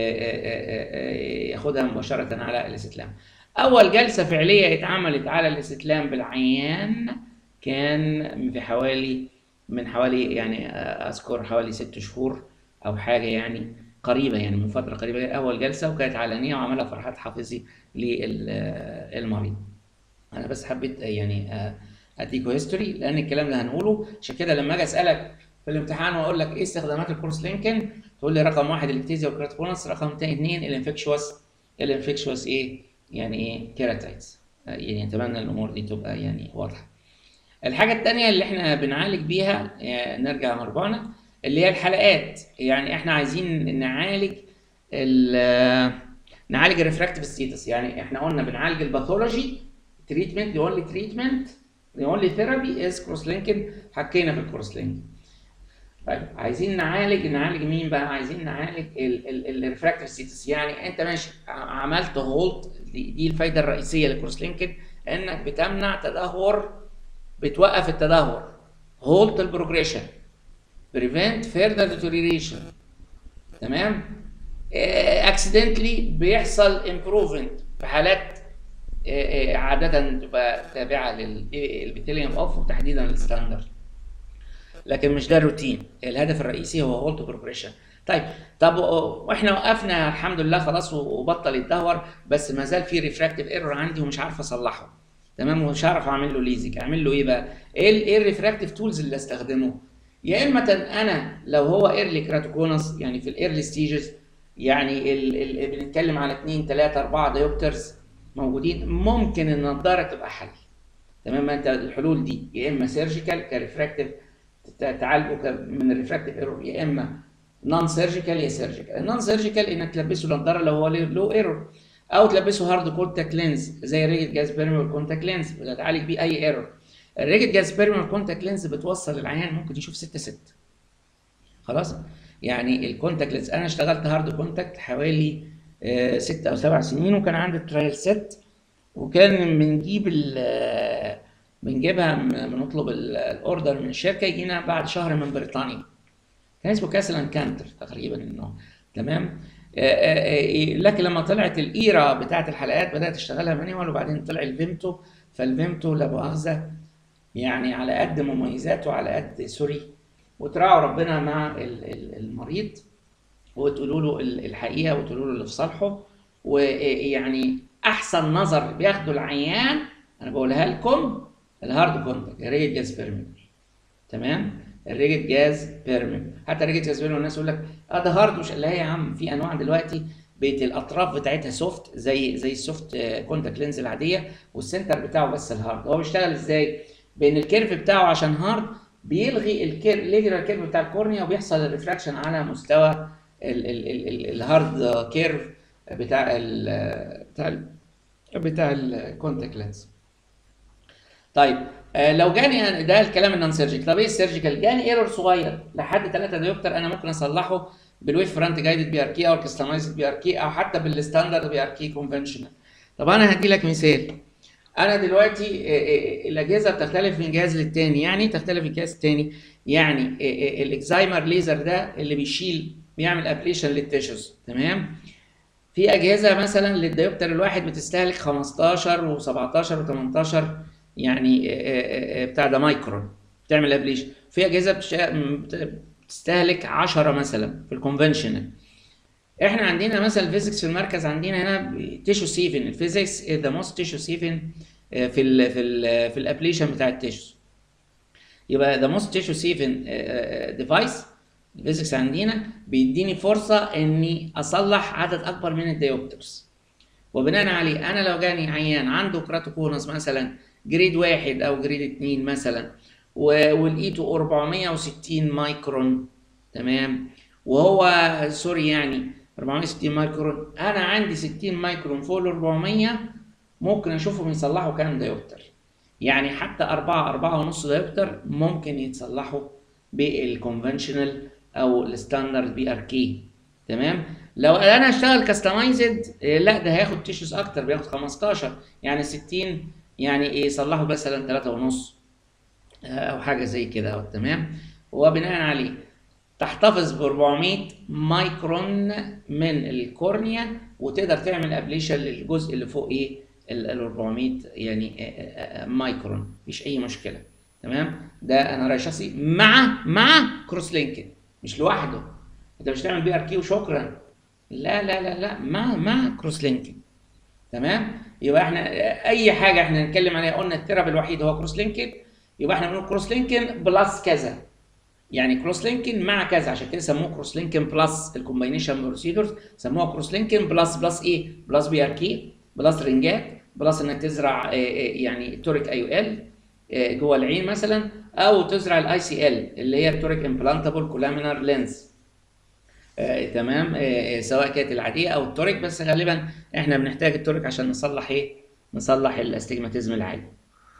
ياخدها مباشره على الاستسلام. اول جلسه فعليه اتعملت على الاستسلام بالعيان كان من حوالي يعني اذكر حوالي 6 شهور او حاجه، يعني قريبه، يعني من فتره قريبه، اول جلسه، وكانت علنيه وعملها فرحات حافظي للمريض. انا بس حبيت يعني اديكوا هيستوري، لان الكلام اللي هنقوله عشان كده لما اجي اسالك في الامتحان واقول لك ايه استخدامات الكروس لينكن، تقول لي رقم 1 الاكتيزيا والكراتيكونس، رقم 2 الانفكشوس ايه يعني ايه كيراتايتس. يعني اتمنى الامور دي تبقى يعني واضحه. الحاجه الثانيه اللي احنا بنعالج بيها نرجع مرجعنا اللي هي الحلقات. يعني احنا عايزين نعالج الريفراكتيف ستيتس. يعني احنا قلنا بنعالج الباثولوجي تريتمنت، the only therapy is cross linking. حكينا في الكروس لينك. طيب عايزين نعالج مين بقى؟ عايزين نعالج الريفراكتيف ستيتس. يعني انت ماشي عملت هولت، دي الفايده الرئيسيه للكروس لينكينج، انك بتمنع تدهور، بتوقف التدهور، هولت البروجريشن، بريفنت فيرذر ديتوريشن. تمام؟ اكسيدنتلي بيحصل امبروفمنت في حالات عاده تبقى تابعه للبيتيليوم اوف وتحديدا الستاندرد، لكن مش ده الروتين. الهدف الرئيسي هو هولت بروجريشن. طب واحنا وقفنا الحمد لله خلاص وبطل يتدهور، بس ما زال في ريفراكتيف ايرور عندي ومش عارف اصلحه. تمام؟ ومش عارف اعمل له ليزك. اعمل له ايه بقى؟ ايه الريفراكتيف تولز اللي استخدمه؟ يا اما انا لو هو ايرلي كراتوكونس، يعني في الايرلي ستيجز، يعني بنتكلم على 2 3 4 دايوبترز موجودين، ممكن النضاره تبقى حل. تمام؟ ما انت الحلول دي يا اما سيرجيكال كريفراكتيف تعالجه من الريفراكتيف ايرور، يا اما نون سيرجيكال يا سيرجيكال. النون سيرجيكال انك تلبسه نظاره لو هو لو ايرور، او تلبسه هارد كونتاكت لينز زي ريجيد جاز بيرميبل كونتاكت لينز بتعالج بيه اي ايرور. الريجيد جاز بيرميبل كونتاكت لينز بتوصل العيان ممكن يشوف 6 خلاص. يعني الكونتاكت لينز انا اشتغلت هارد كونتاكت حوالي 6 أو 7 سنين، وكان عندي ترايل ست، وكان بنجيبها بنطلب الاوردر من الشركه يجينا بعد شهر من بريطانيا. كان اسمه كاسلان كانتر تقريبا النوع. تمام؟ لكن لما طلعت الايرا بتاعت الحلقات بدات اشتغلها مانيوال، وبعدين طلع الفيمتو. فالفيمتو لا مؤاخذه يعني على قد مميزاته على قد سوري، وتراعوا ربنا مع المريض وتقولوا له الحقيقه وتقولوا له اللي في صالحه. ويعني احسن نظر بياخده العيان انا بقولها لكم الهارد كونتاكت الريجيد جاز بيرميبل. تمام؟ الريجيد جاز بيرميبل. حتى الريجيد جاز بيرميبل الناس يقول لك ده هارد، مش اللي هي يا عم في انواع دلوقتي بقت الاطراف بتاعتها سوفت زي السوفت كونتاكت لينز العاديه، والسنتر بتاعه بس الهارد. هو بيشتغل ازاي؟ بان الكيرف بتاعه عشان هارد بيلغي الكيرف بتاع الكورنيا، وبيحصل الريفراكشن على مستوى الهارد كيرف بتاع الكونتاكت لينز. طيب لو جاني ده الكلام النون سيرجيكال. طب ايه السيرجيكال؟ جاني ايرور صغير لحد 3 ديوبتر، انا ممكن اصلحه بالويف فرونت جايدد بي ار كي او الكستمايزد بي ار كي او حتى بالستاندرد بي ار كي كونفنشنال. طب انا هدي لك مثال. انا دلوقتي الاجهزه بتختلف من جهاز للتاني، يعني تختلف من جهاز للتاني. يعني الاكزايمر ليزر ده اللي بيعمل ابليشن للتيشوز. تمام؟ في اجهزه مثلا للديوبتر الواحد بتستهلك 15 و17 و18 يعني بتاع ده مايكرون بتعمل ابليشن. في اجهزه بتستهلك 10 مثلا في الكونفنشنال. احنا عندنا مثلا الفيزيكس في المركز عندنا هنا تيشو سيفن. الفيزيكس ذا موست تيشو سيفن في الابليشن بتاع التيشوز. يبقى ذا موست تيشو سيفن ديفايس الفيزيكس عندنا بيديني فرصه اني اصلح عدد اكبر من الديوبترز. وبناء عليه انا لو جاني عيان عنده كراتوكونس مثلا جريد 1 او جريد 2 مثلا، ولقيته 460 مايكرون، تمام، وهو سوري يعني 460 مايكرون، انا عندي 60 مايكرون فوق ال 400 ممكن اشوفهم يصلحوا كام ديوبتر. يعني حتى 4.5 ديوبتر ممكن يتصلحوا بالكونفنشنال او الستاندرد بي ار كي. تمام؟ لو انا اشتغل كاستمايزد لا ده هياخد تيشوز اكتر، بياخد 15 يعني 60 يعني يصلحوا مثلا 3.5 او حاجه زي كده. تمام؟ وبناء عليه تحتفظ ب 400 مايكرون من الكورنيا وتقدر تعمل ابليشن للجزء اللي فوق ايه ال 400 يعني مايكرون، مفيش اي مشكله. تمام؟ ده انا راي شخصي مع كروس لينكينج، مش لوحده. انت مش تعمل بي ار كي وشكرا، لا لا لا لا، مع كروس لينكينج. تمام؟ يبقى احنا اي حاجه احنا نتكلم عليها قلنا الثيرابي الوحيد هو كروس لينكينج، يبقى احنا بنقول كروس لينكينج بلس كذا. يعني كروس لينكن مع كذا، عشان كده سموه كروس لينكن بلس الكومباينيشن بروسيدورز، سموها كروس لينكن بلس ايه؟ بلس بي ار كي، بلس رنجات، بلس انك تزرع يعني توريك اي او ال جوه العين مثلا، او تزرع الاي سي ال اللي هي التوريك امبلانتابل كولامينار لينز. تمام. سواء كانت العاديه او التوريك، بس غالبا احنا بنحتاج التوريك عشان نصلح ايه؟ نصلح الاستجماتيزم العادي.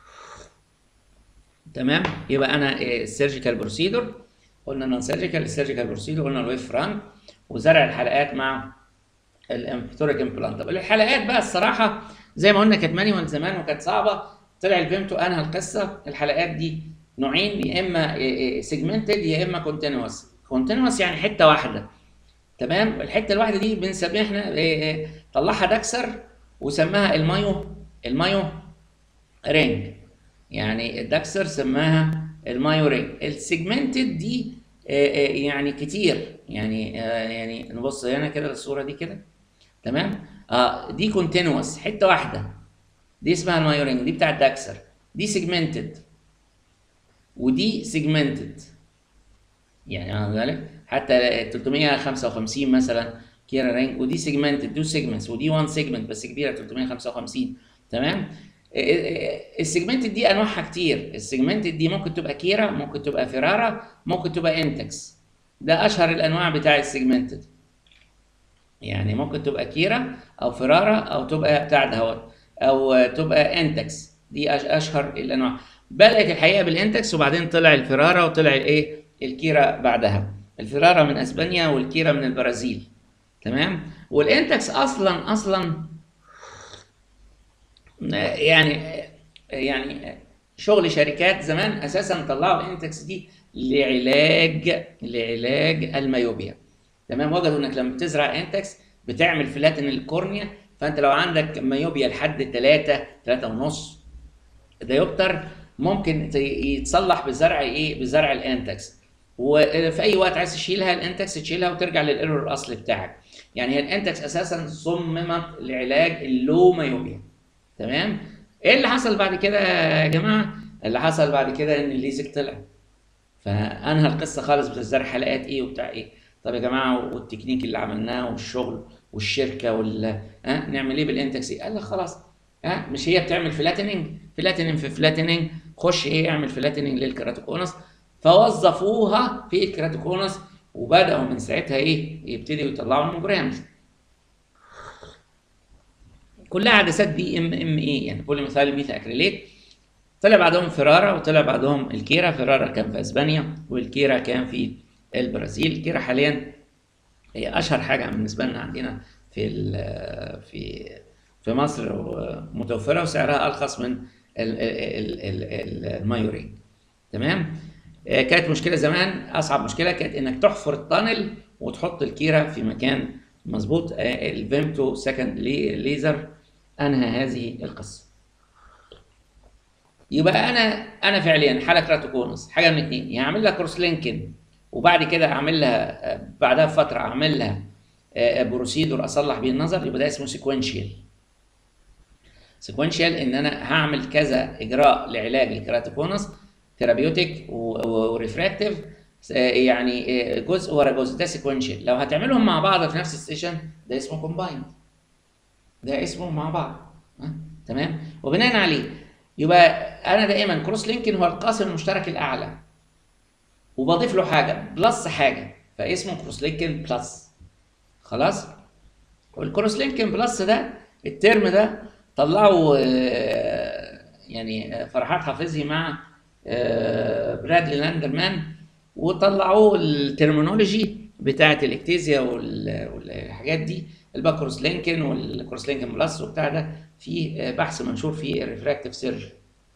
تمام. يبقى انا السيرجيكال بروسيدور قلنا نون سيرجيكال، السيرجيكال بروسيدور قلنا الويف فرانك، وزرع الحلقات مع الامبتوريك امبلانتابل. الحلقات بقى الصراحه زي ما قلنا كانت مانيوال زمان وكانت صعبه، طلع الفيمتو انهى القصه. الحلقات دي نوعين، يا اما سيجمنتد يا اما كونتينوس. كونتينوس يعني حته واحده، تمام. الحته الواحده دي بنسميها احنا طلعها داكسر وسماها المايو رينج، يعني الداكسر سماها المايو رينج. السيجمنتد دي يعني كتير، يعني نبص هنا كده للصوره دي كده، تمام. دي كونتينوس حته واحده، دي اسمها المايو رينج، دي بتاع الداكسر. دي سيجمنتد ودي سيجمنتد، يعني واخد بالك، حتى 355 مثلا كيرا رينج، ودي سيجمنتد، دو سيجمنتس، ودي 1 سيجمنت بس كبيره 355، تمام. السيجمنتد دي انواعها كتير. السيجمنتد دي ممكن تبقى كيرا، ممكن تبقى فيرارا، ممكن تبقى انتكس. ده اشهر الانواع بتاع السيجمنتد، يعني ممكن تبقى كيرا او فيرارا او تبقى بتاع دهوت او تبقى انتكس. دي اشهر الانواع. بدات الحقيقه بالانتكس وبعدين طلع الفيرارا وطلع الايه الكيرا بعدها. الفيرارا من اسبانيا والكيرا من البرازيل، تمام. والانتكس اصلا يعني شغل شركات زمان اساسا طلعوا الانتكس دي لعلاج الميوبيا، تمام. وجدوا انك لما بتزرع انتكس بتعمل فلاتن الكورنيا، فانت لو عندك ميوبيا لحد 3 ونص ديوبتر ممكن يتصلح بزرع ايه؟ بزرع الانتكس. وفي اي وقت عايز تشيلها الانتكس تشيلها وترجع للايرور الاصلي بتاعك. يعني هي الانتكس اساسا صممت لعلاج اللو ميوبيا، تمام. ايه اللي حصل بعد كده يا جماعه؟ اللي حصل بعد كده ان الليزك طلع فانهى القصه خالص، بتزرع حلقات ايه وبتاع ايه. طب يا جماعه والتكنيك اللي عملناه والشغل والشركه نعمل ايه بالانتكس؟ قال لك خلاص، مش هي بتعمل فلاتننج في فلاتننج، خش ايه اعمل فلاتننج للكراتوكونس. فوظفوها في الكراتوكونس وبداوا من ساعتها ايه يبتدوا يطلعوا الموجرامز. كلها عدسات دي ام اي، يعني بولي ميثايل ميثا اكريليت. طلع بعدهم فيرارا وطلع بعدهم الكيرا. فيرارا كان في اسبانيا والكيرا كان في البرازيل. الكيرا حاليا هي اشهر حاجه بالنسبه لنا عندنا في في مصر، متوفره وسعرها ارخص من المايورين، تمام. كانت مشكله زمان، اصعب مشكله كانت انك تحفر التانل وتحط الكيرا في مكان مظبوط. الفيمتو سكند ليزر انهى هذه القصه. يبقى انا فعليا حاله كراتوكونس حاجه من اتنين، يا هعمل لها كروس لينكن وبعد كده اعمل لها بعدها بفتره اعمل لها بروسيدور اصلح بيه النظر، يبقى ده اسمه سيكونشال. سيكونشال ان انا هعمل كذا اجراء لعلاج الكراتوكونس، ثيرابيوتيك وريفراكتيف، يعني جزء ورا جزء، ده سيكونشال. لو هتعملهم مع بعض في نفس السيشن ده اسمه كومبايند، ده اسمه مع بعض. تمام. وبناء عليه يبقى انا دائما كروس لينكن هو القاسم المشترك الاعلى، وبضيف له حاجه بلس حاجه فاسمه كروس لينكن بلس. خلاص. والكروس لينكن بلس ده الترم ده طلعوا يعني فرحات حافظي مع برادلي لاندرمان، وطلعوه الترمينولوجي بتاعه الاكتيزيا والحاجات دي، الباكروس لينكن والكروس لينكن بلس وبتاع ده، في بحث منشور في الريفراكتيف سيرجري،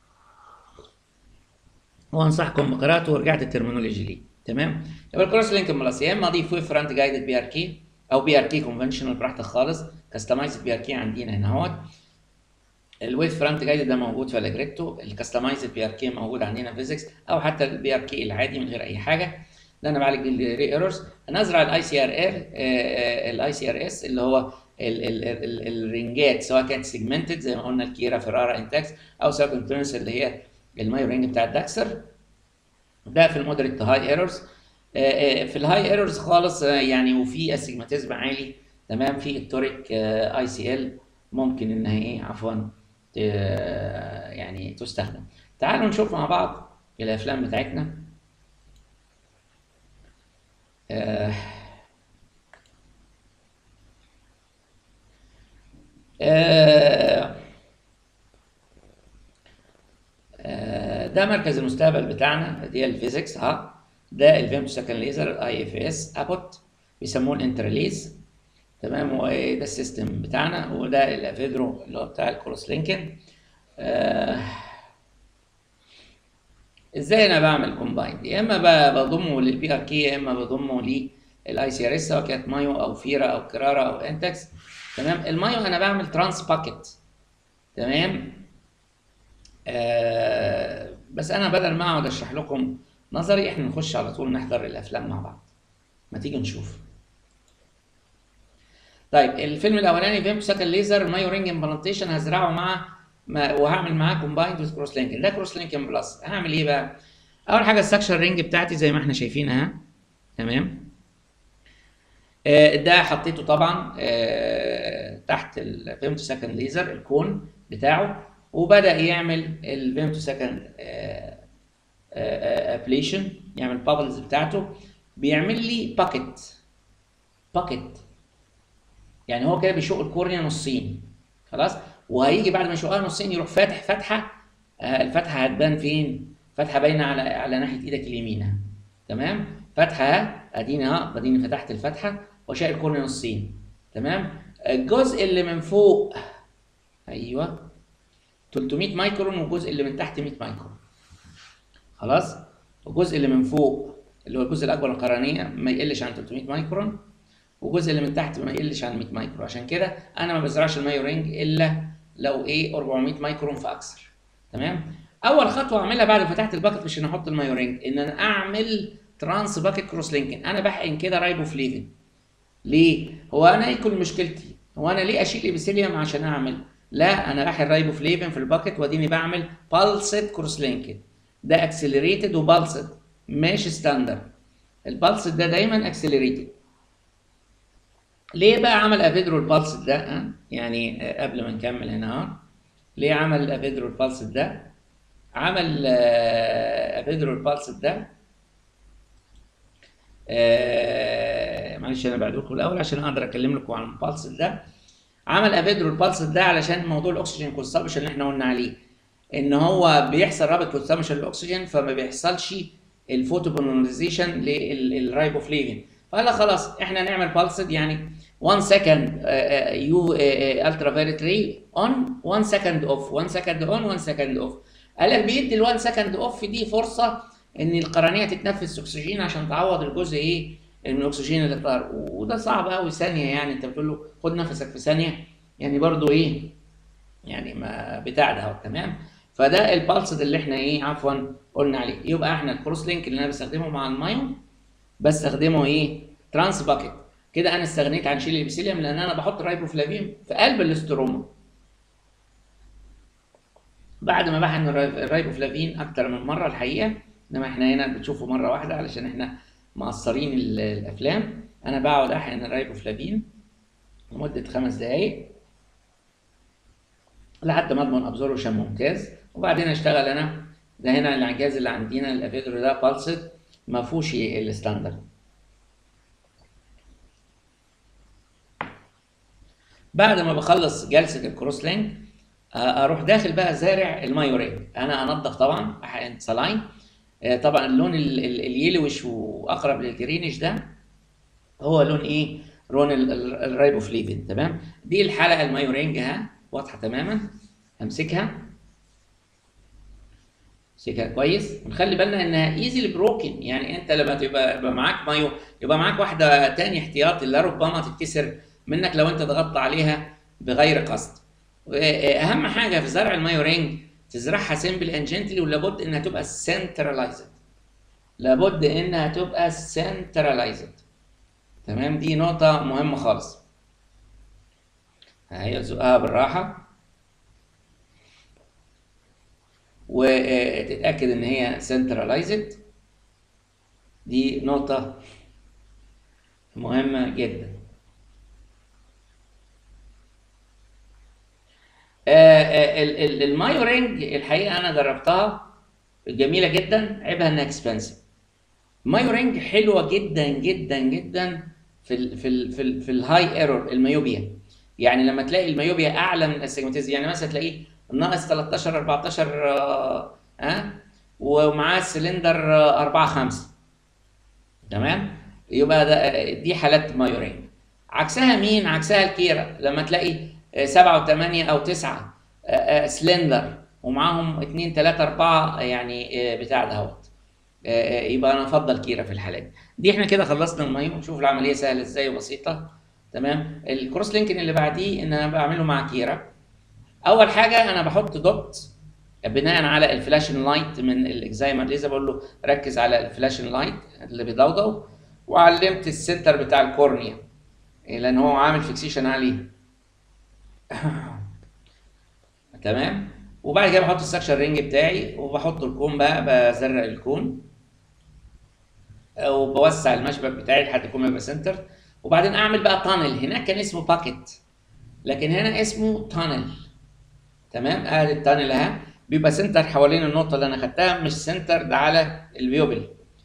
وانصحكم بقراءته ورجعت الترمينولوجي ليه، تمام. يبقى الكروس لينكن بلس يا اما اضيف ويف فرونت جايدد بي ار كي او بي ار كي كونفنشنال براحتك خالص. كاستمايزد بي ار كي عندنا هنا اهوت. الويف فرونت جايدد ده موجود في الاجريتو، الكاستمايزد بي ار كي موجود عندنا في فيزيكس، او حتى البي ار كي العادي من غير اي حاجه. ده انا بعالج الري ايرورز. هنزرع الاي سي ار ال الاي سي ار اس اللي هو الرنجات، سواء كانت سيجمنتد زي ما قلنا الكيرا فيرارا انتاكس، او سواء كونتينوس اللي هي المايو رينج بتاع الداكسر. ده في المودريت هاي ايرورز. في الهاي ايرورز خالص يعني وفي استجماتيزم عالي، تمام، في التوريك اي سي ال ممكن انها ايه عفوا يعني تستخدم. تعالوا نشوف مع بعض الافلام بتاعتنا. آه، آه، ده مركز المستقبل بتاعنا، دي الفيزيكس ده الفيمتو سكند ليزر اي اف اس ابوت، بيسموه الانترليز، تمام. وده السيستم بتاعنا، وده الافيدرو اللي هو بتاع الكروس لينكن. ازاي انا بعمل كومبايند؟ يا اما بضمه للبي ار كي، يا اما بضمه للاي سي ار اس، سواء كانت مايو او فيرا او كرارا او انتكس، تمام. المايو انا بعمل ترانس باكيت، تمام. بس انا بدل ما اقعد اشرح لكم نظري، احنا نخش على طول نحضر الافلام مع بعض. ما تيجي نشوف. طيب الفيلم الاولاني فيمتو سكند ليزر مايو رينج امبلانتيشن، هزرعه وهعمل معاه كومبايند وذ كروس لينكن. ده كروس لينكن بلس. هعمل ايه بقى؟ اول حاجه السكشن رينج بتاعتي زي ما احنا شايفين اهي، تمام. ده حطيته طبعا تحت الفيمتو سكند ليزر الكون بتاعه، وبدا يعمل الفيمتو سكند ابليشن، يعمل بابلز بتاعته، بيعمل لي باكيت. يعني هو كده بيشق الكورنيا نصين، خلاص. وهيجي بعد ما يشقها نصين يروح فاتح فتحه. الفتحه هتبان فين؟ فتحه باينه على ناحيه ايدك اليمين، تمام. فتحه اديني فتحت الفتحه وشق الكورنيا نصين، تمام. الجزء اللي من فوق ايوه 300 مايكرون، والجزء اللي من تحت 100 مايكرون، خلاص. الجزء اللي من فوق اللي هو الجزء الاكبر القرنيه ما يقلش عن 300 مايكرون، والجزء اللي من تحت ما يقلش عن 100 مايكرون. عشان كده انا ما بزرعش المايو رينج الا لو 400 مايكرون فاكثر، تمام. اول خطوه اعملها بعد ما فتحت الباكت مش ان احط المايو رينج، ان انا اعمل ترانس باكت كروس لينكن. انا بحقن كده رايبوفليفين. ليه؟ هو انا ايه كل مشكلتي؟ هو انا ليه اشيل ابيثيليوم عشان اعمل؟ لا، انا بحقن رايبوفليفين في الباكت واديني بعمل بالسد كروس لينكن. ده اكسلريتد وبالسد، مش ستاندرد. البالسد ده دايما اكسلريتد. ليه بقى عمل افيدرو البالس ده؟ يعني قبل ما نكمل هنا ليه عمل افيدرو البالس ده؟ عمل افيدرو البالس ده معلش انا بعد لكم الاول عشان اقدر اكلم لكم عن البالس ده. عمل افيدرو البالس ده علشان موضوع الاكسجين كونسامشن اللي احنا قلنا عليه، ان هو بيحصل رابط كونسامشن للاكسجين، فما بيحصلش الفوتوبوليمرايزيشن للرايبوفليفين. فقال لك خلاص احنا نعمل بالسد، يعني 1 سكند يو الترا فايوليت ري اون، 1 سكند اوف، 1 سكند اون، 1 سكند اوف. قال لك بيدي ال 1 سكند اوف دي فرصه ان القرنيه تتنفس اكسجين عشان تعوض الجزء من الاكسجين اللي طار. وده صعب قوي، ثانيه يعني انت بتقول له خد نفسك في ثانيه، يعني برضو يعني ما بتاع ده تمام. فده البالسد اللي احنا عفوا قلنا عليه. يبقى احنا الكروس لينك اللي انا بستخدمه مع المايون بستخدمه ترانس باكيت. كده انا استغنيت عن شيل الابيثيليوم، لان انا بحط رايبوفلافين في قلب الاستروما. بعد ما بحقن الرايبوفلافين اكتر من مره الحقيقه، انما احنا هنا بتشوفه مره واحده علشان احنا مقصرين الافلام. انا بقعد احقن الرايبوفلافين لمده 5 دقائق لحد ما اضمن ابزوربشن ممتاز، وبعدين اشتغل انا. ده هنا الانعجاز اللي عندنا الافيدرو ده بالسد، ما فيهوش الستاندرد. بعد ما بخلص جلسه الكروس لينك اروح داخل بقى زارع المايورين. انا انضف طبعا، احقن سلاين. طبعا اللون اليلوش واقرب للجرينش ده هو لون لون الرايبوفليفين، تمام. دي الحلقه المايورينج واضحه تماما. همسكها كويس، ونخلي بالنا انها ايزي بروكن. يعني انت لما يبقى معاك مايو، يبقى معاك واحده تاني احتياطي اللي ربما تتكسر منك لو انت ضغطت عليها بغير قصد. اهم حاجه في زرع المايو رينج تزرعها سيمبل اند جنتلي، ولابد انها تبقى سنترلايزد. تمام. دي نقطه مهمه خالص. هي زقها بالراحه وتتاكد ان هي سنترلايزد. دي نقطة مهمة جدا. المايو رينج الحقيقة أنا جربتها، جميلة جدا، عيبها إنها اكسبنسيف. مايو رينج حلوة جدا جدا جدا في الهاي ايرور الميوبيا. يعني لما تلاقي الميوبيا أعلى من الاستجماتيزم، يعني مثلا تلاقيه ناقص 13 14 ومعاه السلندر 4 5، تمام؟ يبقى دي حالات مايو رينج. عكسها مين؟ عكسها الكيرا، لما تلاقي 7 و8 او 9 سلندر ومعاهم 2 3 4 يعني بتاع دهوت، يبقى انا افضل كيرا في الحالات دي. احنا كده خلصنا المايو، نشوف العمليه سهله ازاي وبسيطه. تمام. الكروس لينكن اللي بعديه ان انا بعمله مع كيرا. اول حاجه انا بحط دوت بناء على الفلاشن لايت من الاكزايمر ليزر، بقول له ركز على الفلاشن لايت اللي بيضوضو، وعلمت السنتر بتاع الكورنيا لان هو عامل فيكسيشن عليه. تمام. وبعد كده بحط السكشن رينج بتاعي وبحط الكون بقى، بزرق الكون وبوسع المشبك بتاعي لحد الكون يبقى سنتر. وبعدين اعمل بقى تانل، هناك كان اسمه باكيت لكن هنا اسمه تانل. تمام. ادي التانل اهي، بيبقى سنتر حوالين النقطه اللي انا خدتها، مش سنتر ده على البيوبل،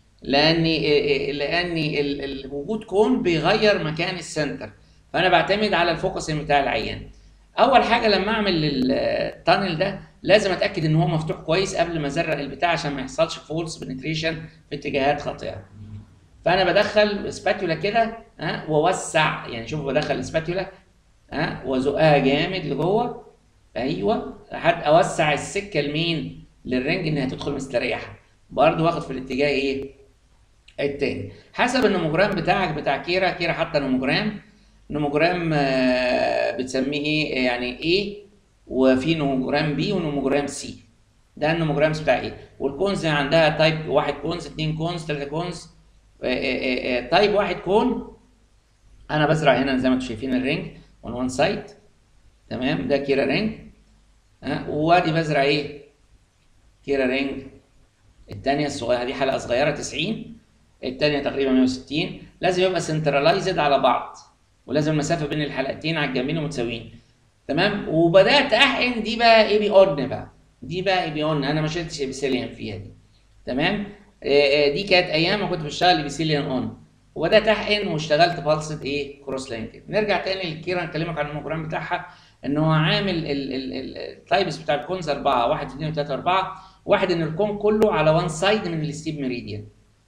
لاني وجود كون بيغير مكان السنتر، فانا بعتمد على الفوكسنج بتاع العيان. اول حاجه لما اعمل التانل ده لازم اتاكد ان هو مفتوح كويس قبل ما ازرق البتاع عشان ما يحصلش فولس بنتريشن في اتجاهات خاطئه. فانا بدخل سباتولا كده واوسع، يعني شوفوا بدخل السباتولا وازقها جامد لجوه، ايوه، لحد اوسع السكه لمين؟ للرنج انها تدخل مستريحه. برضه واخد في الاتجاه ايه؟ التاني. حسب النوموجرام بتاعك بتاع كيرا حتى نوموجرام بتسميه ايه؟ يعني ايه، وفي نوموجرام بي ونوموجرام سي. ده النوموجرامز بتاع ايه؟ والكونز عندها تايب 1 كونز، 2 كونز، 3 كونز. تايب 1 كون انا بزرع هنا زي ما انتم شايفين الرينج اون وان سايد. تمام. ده كيرا رينج. وادي بزرع ايه؟ كيرا رينج الثانيه الصغيره دي، حلقه صغيره 90، الثانيه تقريبا 160. لازم يبقى سنترلايزد على بعض، ولازم المسافه بين الحلقتين على الجنبين متساويين. تمام. وبدات احقن دي بقى اي بي اون بقى، دي بقى اي بي اون، انا ما شلتش ابيثيليوم فيها دي. تمام. دي كانت ايام ما كنت بشتغل ابيثيليوم اون، وبدات احقن واشتغلت بالصد ايه؟ كروس لينكد. نرجع تاني للكيرا نكلمك عن الموجرام بتاعها، ان هو عامل التايبس بتاع الكونز 4، 1 2 3 4. واحد ان الكون كله على وان سايد من الستيب ميريديان.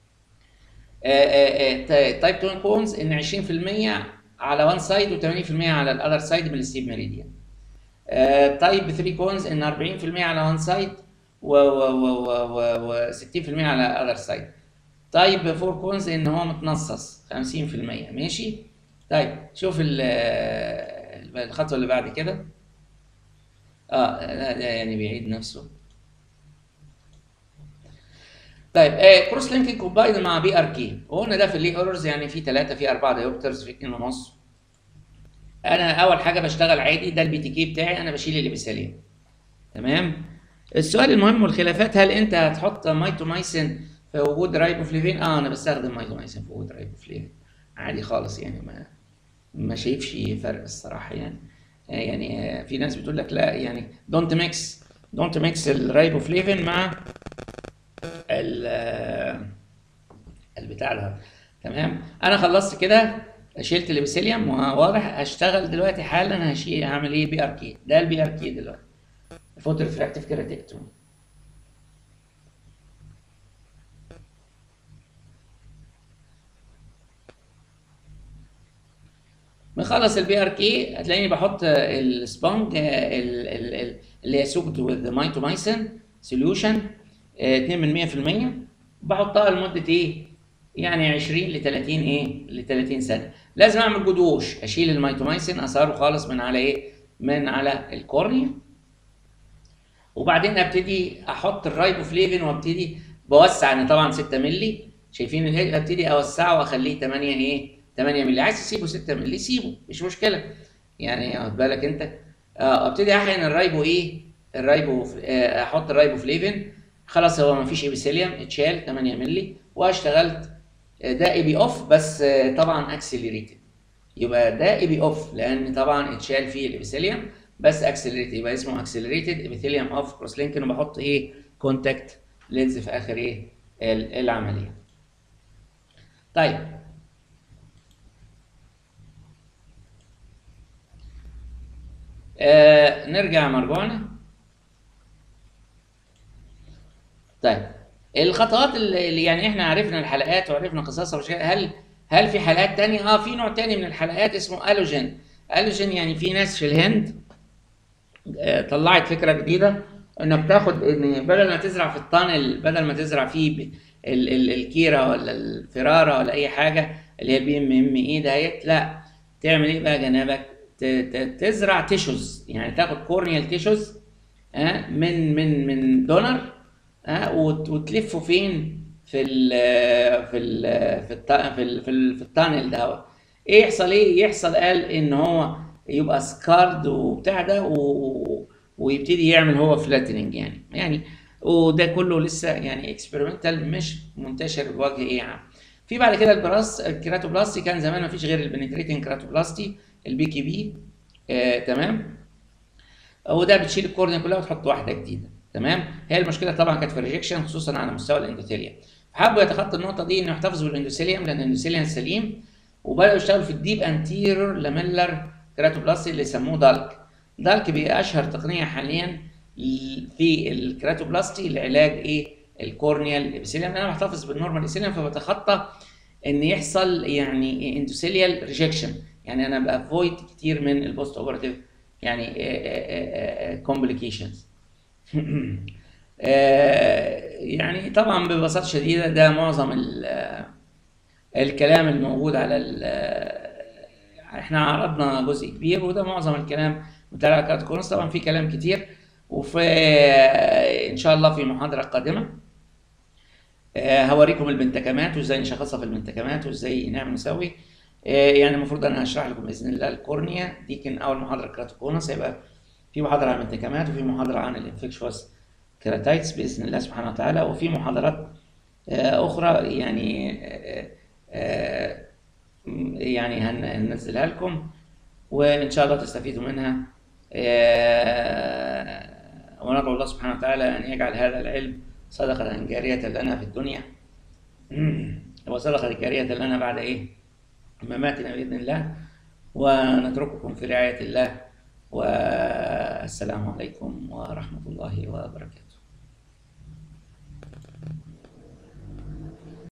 تايب 2 كونز ان 20% على وان سايد و80% على الاذر سايد من الستيب ميريديان. تايب 3 كونز ان 40% على وان سايد و60% على اذر سايد. تايب 4 كونز ان هو متنصص 50%. ماشي. طيب شوف الخطوه اللي بعد كده. ده يعني بيعيد نفسه. طيب كروس لينكينج كومبايند مع بي ار كي، وقلنا ده في اللي ايرورز يعني في 3 في 4 دايوبترز في 2.5. انا اول حاجه بشتغل عادي، ده البي تي كي بتاعي، انا بشيل الابيثيليوم. تمام. السؤال المهم والخلافات، هل انت هتحط مايتومايسين في وجود رايبوفليفين؟ انا بستخدم مايتومايسين في وجود رايبوفليفين عادي خالص، يعني ما شايفش فرق الصراحه يعني. يعني في ناس بتقول لك لا، يعني دونت ميكس الرايبوفليفين مع البتاع ده. تمام. انا خلصت كده، شلت الابيثيليوم وواضح. هشتغل دلوقتي حالا، هعمل ايه؟ بي ار كي. ده البي ار كي دلوقتي، فوتو ريفراكتيف كيراتكتومي. بنخلص البي ار كي هتلاقيني بحط السبونج اللي هي سوكد وذ مايتومايسين سوليوشن 2% بحطها لمده ايه؟ يعني 20 ل 30 ل 30 سنه. لازم اعمل جود ووش، اشيل المايتومايسين اثاره خالص من على ايه؟ من على الكورنيا. وبعدين ابتدي احط الرايبوفليفين وابتدي بوسع، انا طبعا 6 مللي شايفين ابتدي اوسعه واخليه 8 8 مللي. عايز تسيبه 6 مللي سيبه، مش مشكله يعني، واخد بالك انت. ابتدي احقن احط الرايبوفليفين. خلاص هو ما فيش ابيثيليوم، اتشال 8 مللي واشتغلت ده اي بي اوف بس طبعا اكسلريتد. يبقى ده اي بي اوف لان طبعا اتشال فيه الابيثيليوم بس اكسلريتد، يبقى اسمه اكسلريتد ابيثيليوم اوف كروس لينكن، وبحط ايه كونتاكت لينز في اخر ايه العمليه. طيب نرجع مرجوعنا. طيب الخطوات اللي يعني احنا عرفنا الحلقات وعرفنا قصصها هل في حلقات تانية؟ في نوع تاني من الحلقات اسمه الوجين. الوجين يعني في ناس في الهند طلعت فكره جديده انك تاخد ان بدل ما تزرع في الطن، بدل ما تزرع فيه الكيره ولا الفراره ولا اي حاجه اللي هي البي ام ام اي دهيت، لا تعمل ايه بقى جنابك؟ تزرع تيشوز، يعني تاخد كورنيال تيشوز من دونر وتلفه فين في التانل ده. ايه يحصل؟ قال ان هو يبقى سكارد وبتاع ده ويبتدي يعمل هو فلاتننج يعني وده كله لسه يعني اكسبيرمنتال مش منتشر بوجه ايه عام. في بعد كده الكيراتوبلاستي، كان زمان ما فيش غير البنتريتنج كيراتوبلاستي البي كي بي تمام، وده بتشيل الكورنيا كلها وتحط واحده جديده تمام. هي المشكله طبعا كانت في الريجكشن خصوصا على مستوى الاندوثيليوم، حبوا يتخطوا النقطه دي انه يحتفظوا بالاندوثيليوم لان الاندوثيليوم سليم، وبداوا يشتغلوا في الديب انتيرور لاميلر كيراتوبلاستي اللي يسموه دالك. دالك بقى اشهر تقنيه حاليا في الكيراتوبلاستي لعلاج ايه الكورنيال ابيثيليوم. انا بحتفظ بالنورمال ابيثيليوم فبتخطى ان يحصل يعني اندوثيليال ريجكشن، يعني انا بافويد كتير من البوست اوبراتيف يعني كومبليكيشنز. يعني طبعا ببساطه شديده ده معظم الكلام الموجود على احنا عرضنا جزء كبير وده معظم الكلام بتاع الكاتكونس. طبعا في كلام كتير، وفي ان شاء الله في محاضره قادمه هوريكم البنتكمات وازاي نشخصها في البنتكمات وازاي نعمل نسوي. يعني المفروض انا هشرح لكم باذن الله الكورنيا دي، كان اول محاضره كراتوكونس، هيبقى في محاضره عن البنتكمات وفي محاضره عن الانفكشوس كيراتايتس باذن الله سبحانه وتعالى، وفي محاضرات اخرى يعني هننزلها لكم وان شاء الله تستفيدوا منها. وندعو الله سبحانه وتعالى ان يجعل هذا العلم صدقة جارية لنا في الدنيا وصدقة جارية لنا بعد مماتنا بإذن الله، ونترككم في رعاية الله، والسلام عليكم ورحمة الله وبركاته.